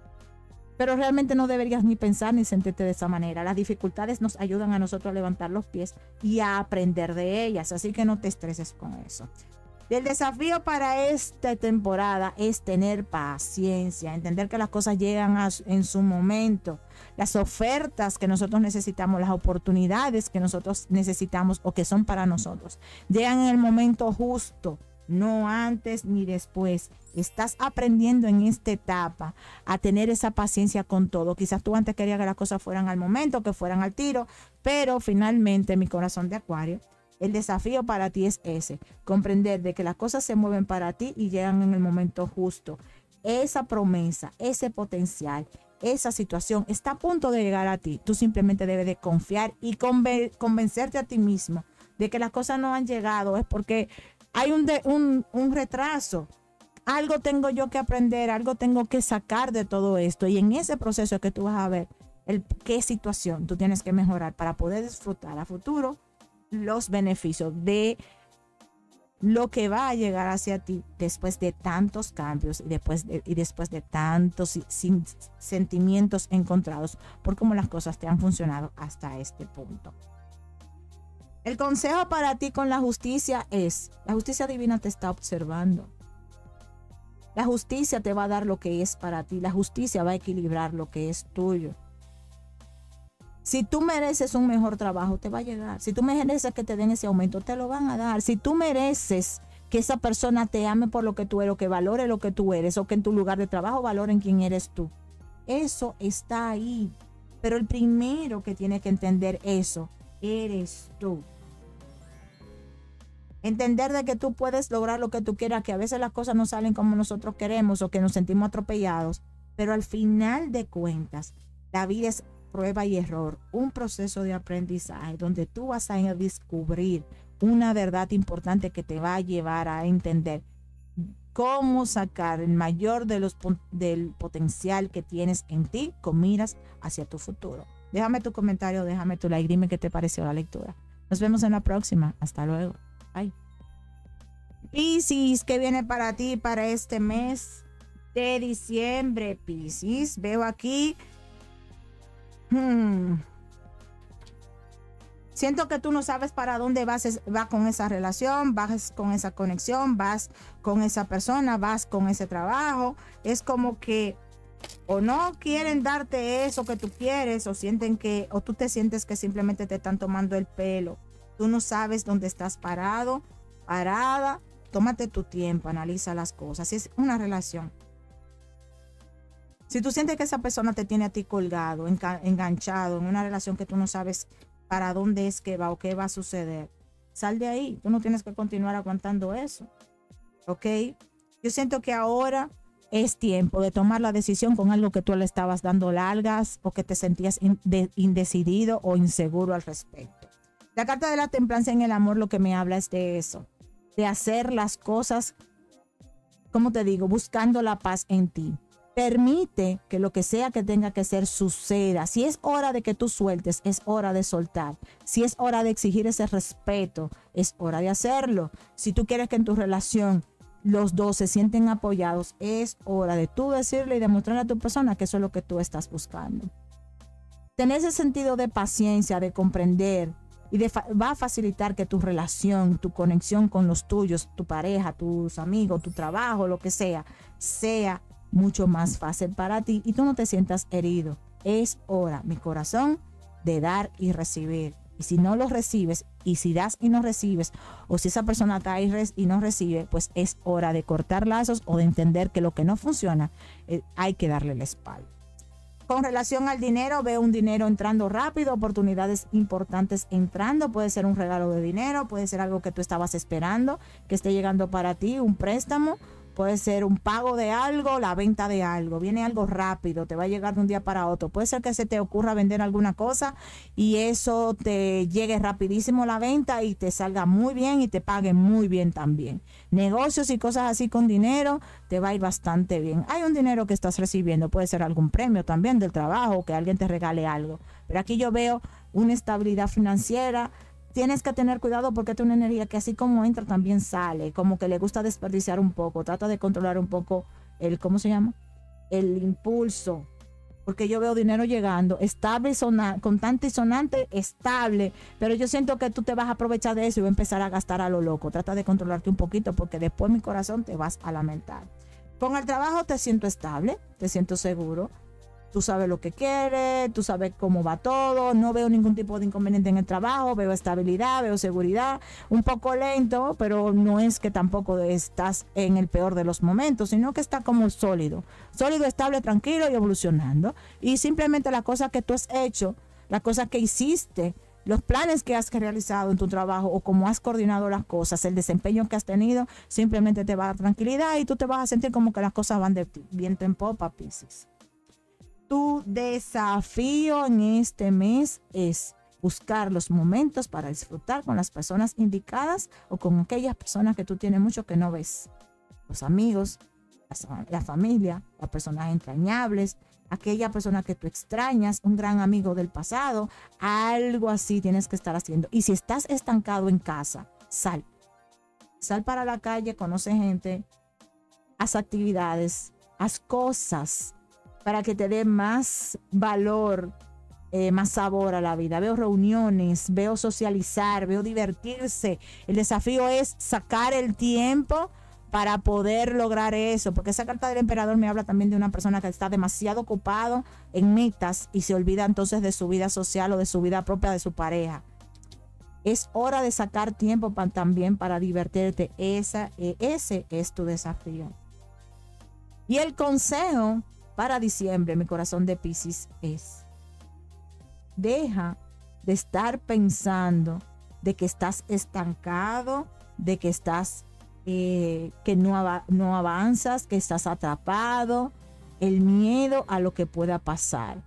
Pero realmente no deberías ni pensar ni sentirte de esa manera. Las dificultades nos ayudan a nosotros a levantar los pies y a aprender de ellas. Así que no te estreses con eso. El desafío para esta temporada es tener paciencia, entender que las cosas llegan en su momento. Las ofertas que nosotros necesitamos, las oportunidades que nosotros necesitamos o que son para nosotros, llegan en el momento justo, no antes ni después. Estás aprendiendo en esta etapa a tener esa paciencia con todo. Quizás tú antes querías que las cosas fueran al momento, que fueran al tiro, pero finalmente, mi corazón de Acuario, el desafío para ti es ese, comprender de que las cosas se mueven para ti y llegan en el momento justo. Esa promesa, ese potencial, esa situación está a punto de llegar a ti. Tú simplemente debes de confiar y convencerte a ti mismo de que las cosas no han llegado. Es porque hay un retraso. Algo tengo yo que aprender, algo tengo que sacar de todo esto. Y en ese proceso es que tú vas a ver qué situación tú tienes que mejorar para poder disfrutar a futuro los beneficios de lo que va a llegar hacia ti después de tantos cambios y después de tantos sentimientos encontrados por cómo las cosas te han funcionado hasta este punto. El consejo para ti con la justicia es: la justicia divina te está observando. La justicia te va a dar lo que es para ti. La justicia va a equilibrar lo que es tuyo. Si tú mereces un mejor trabajo, te va a llegar. Si tú mereces que te den ese aumento, te lo van a dar. Si tú mereces que esa persona te ame por lo que tú eres, o que valore lo que tú eres, o que en tu lugar de trabajo valoren quién eres tú, eso está ahí. Pero el primero que tiene que entender eso eres tú. Entender de que tú puedes lograr lo que tú quieras, que a veces las cosas no salen como nosotros queremos o que nos sentimos atropellados, pero al final de cuentas, la vida es prueba y error, un proceso de aprendizaje donde tú vas a descubrir una verdad importante que te va a llevar a entender cómo sacar el mayor del potencial que tienes en ti con miras hacia tu futuro. Déjame tu comentario, déjame tu like, dime qué te pareció la lectura. Nos vemos en la próxima. Hasta luego. Bye. Piscis, ¿qué viene para ti para este mes de diciembre? Piscis, veo aquí. Siento que tú no sabes para dónde vas con esa relación, vas con esa conexión, vas con esa persona, vas con ese trabajo. Es como que o no quieren darte eso que tú quieres, o tú te sientes que simplemente te están tomando el pelo. Tú no sabes dónde estás parado, parada. Tómate tu tiempo, analiza las cosas. Es una relación. Si tú sientes que esa persona te tiene a ti colgado, enganchado en una relación que tú no sabes para dónde es que va o qué va a suceder, sal de ahí. Tú no tienes que continuar aguantando eso. ¿Ok? Yo siento que ahora es tiempo de tomar la decisión con algo que tú le estabas dando largas o que te sentías indecidido o inseguro al respecto. La carta de la templanza en el amor lo que me habla es de eso, de hacer las cosas, como te digo, buscando la paz en ti. Permite que lo que sea que tenga que ser suceda. Si es hora de que tú sueltes, es hora de soltar. Si es hora de exigir ese respeto, es hora de hacerlo. Si tú quieres que en tu relación los dos se sienten apoyados, es hora de tú decirle y demostrarle a tu persona que eso es lo que tú estás buscando. Tener ese sentido de paciencia, de comprender, y va a facilitar que tu relación, tu conexión con los tuyos, tu pareja, tus amigos, tu trabajo, lo que sea mucho más fácil para ti y tú no te sientas herido. Es hora, mi corazón, de dar y recibir. Y si no lo recibes, y si das y no recibes, o si esa persona da y no recibe, pues es hora de cortar lazos o de entender que lo que no funciona, hay que darle la espalda. Con relación al dinero, veo un dinero entrando rápido, oportunidades importantes entrando. Puede ser un regalo de dinero, puede ser algo que tú estabas esperando, que esté llegando para ti, un préstamo. Puede ser un pago de algo, la venta de algo. Viene algo rápido, te va a llegar de un día para otro. Puede ser que se te ocurra vender alguna cosa y eso te llegue rapidísimo la venta y te salga muy bien y te pague muy bien también. Negocios y cosas así con dinero, te va a ir bastante bien. Hay un dinero que estás recibiendo, puede ser algún premio también del trabajo, que alguien te regale algo. Pero aquí yo veo una estabilidad financiera. Tienes que tener cuidado porque es una energía que así como entra también sale, como que le gusta desperdiciar un poco, trata de controlar un poco el, ¿cómo se llama? El impulso, porque yo veo dinero llegando, estable, constante y sonante, estable, pero yo siento que tú te vas a aprovechar de eso y vas a empezar a gastar a lo loco. Trata de controlarte un poquito porque después mi corazón te vas a lamentar. Con el trabajo te siento estable, te siento seguro. Tú sabes lo que quieres, tú sabes cómo va todo, no veo ningún tipo de inconveniente en el trabajo, veo estabilidad, veo seguridad, un poco lento, pero no es que tampoco estás en el peor de los momentos, sino que está como sólido, estable, tranquilo y evolucionando. Y simplemente las cosas que tú has hecho, las cosas que hiciste, los planes que has realizado en tu trabajo o cómo has coordinado las cosas, el desempeño que has tenido, simplemente te va a dar tranquilidad y tú te vas a sentir como que las cosas van de viento en popa, Piscis. Tu desafío en este mes es buscar los momentos para disfrutar con las personas indicadas o con aquellas personas que tú tienes mucho que no ves. Los amigos, la familia, las personas entrañables, aquella persona que tú extrañas, un gran amigo del pasado, algo así tienes que estar haciendo. Y si estás estancado en casa, sal. Sal para la calle, conoce gente, haz actividades, haz cosas para que te dé más valor, más sabor a la vida. Veo reuniones, veo socializar, veo divertirse. El desafío es sacar el tiempo para poder lograr eso, porque esa carta del emperador me habla también de una persona que está demasiado ocupado en metas y se olvida entonces de su vida social o de su vida propia de su pareja. Es hora de sacar tiempo también para divertirte. Ese es tu desafío. Y el consejo para diciembre, mi corazón de Piscis, es: deja de estar pensando de que estás estancado, de que estás que no avanzas, que estás atrapado. El miedo a lo que pueda pasar.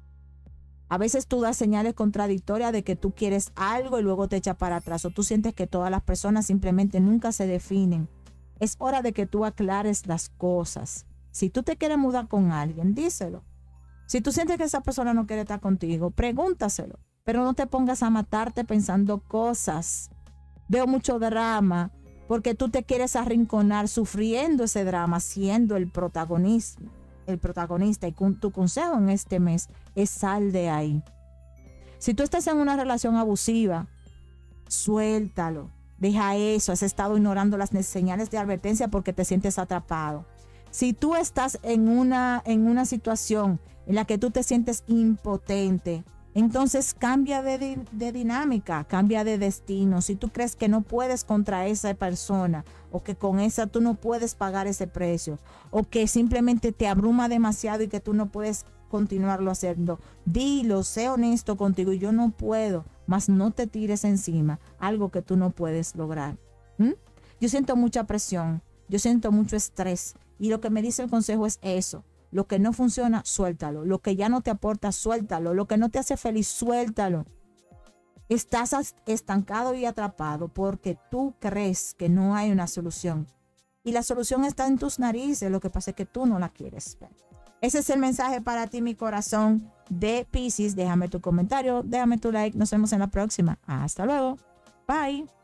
A veces tú das señales contradictorias de que tú quieres algo y luego te echas para atrás, o tú sientes que todas las personas simplemente nunca se definen. Es hora de que tú aclares las cosas. Si tú te quieres mudar con alguien, díselo. Si tú sientes que esa persona no quiere estar contigo, pregúntaselo. Pero no te pongas a matarte pensando cosas. Veo mucho drama porque tú te quieres arrinconar sufriendo ese drama, siendo el protagonista. Y tu consejo en este mes es: sal de ahí. Si tú estás en una relación abusiva, suéltalo. Deja eso. Has estado ignorando las señales de advertencia porque te sientes atrapado. Si tú estás en una situación en la que tú te sientes impotente, Entonces cambia de dinámica, cambia de destino. Si tú crees que no puedes contra esa persona o que con esa tú no puedes pagar ese precio o que simplemente te abruma demasiado y que tú no puedes continuarlo haciendo, dilo, sé honesto contigo. Yo no puedo, mas no te tires encima algo que tú no puedes lograr. Yo siento mucha presión, yo siento mucho estrés y lo que me dice el consejo es eso. Lo que no funciona, suéltalo. Lo que ya no te aporta, suéltalo. Lo que no te hace feliz, suéltalo. Estás estancado y atrapado porque tú crees que no hay una solución. Y la solución está en tus narices. Lo que pasa es que tú no la quieres ver. Ese es el mensaje para ti, mi corazón de Piscis. Déjame tu comentario, déjame tu like. Nos vemos en la próxima. Hasta luego. Bye.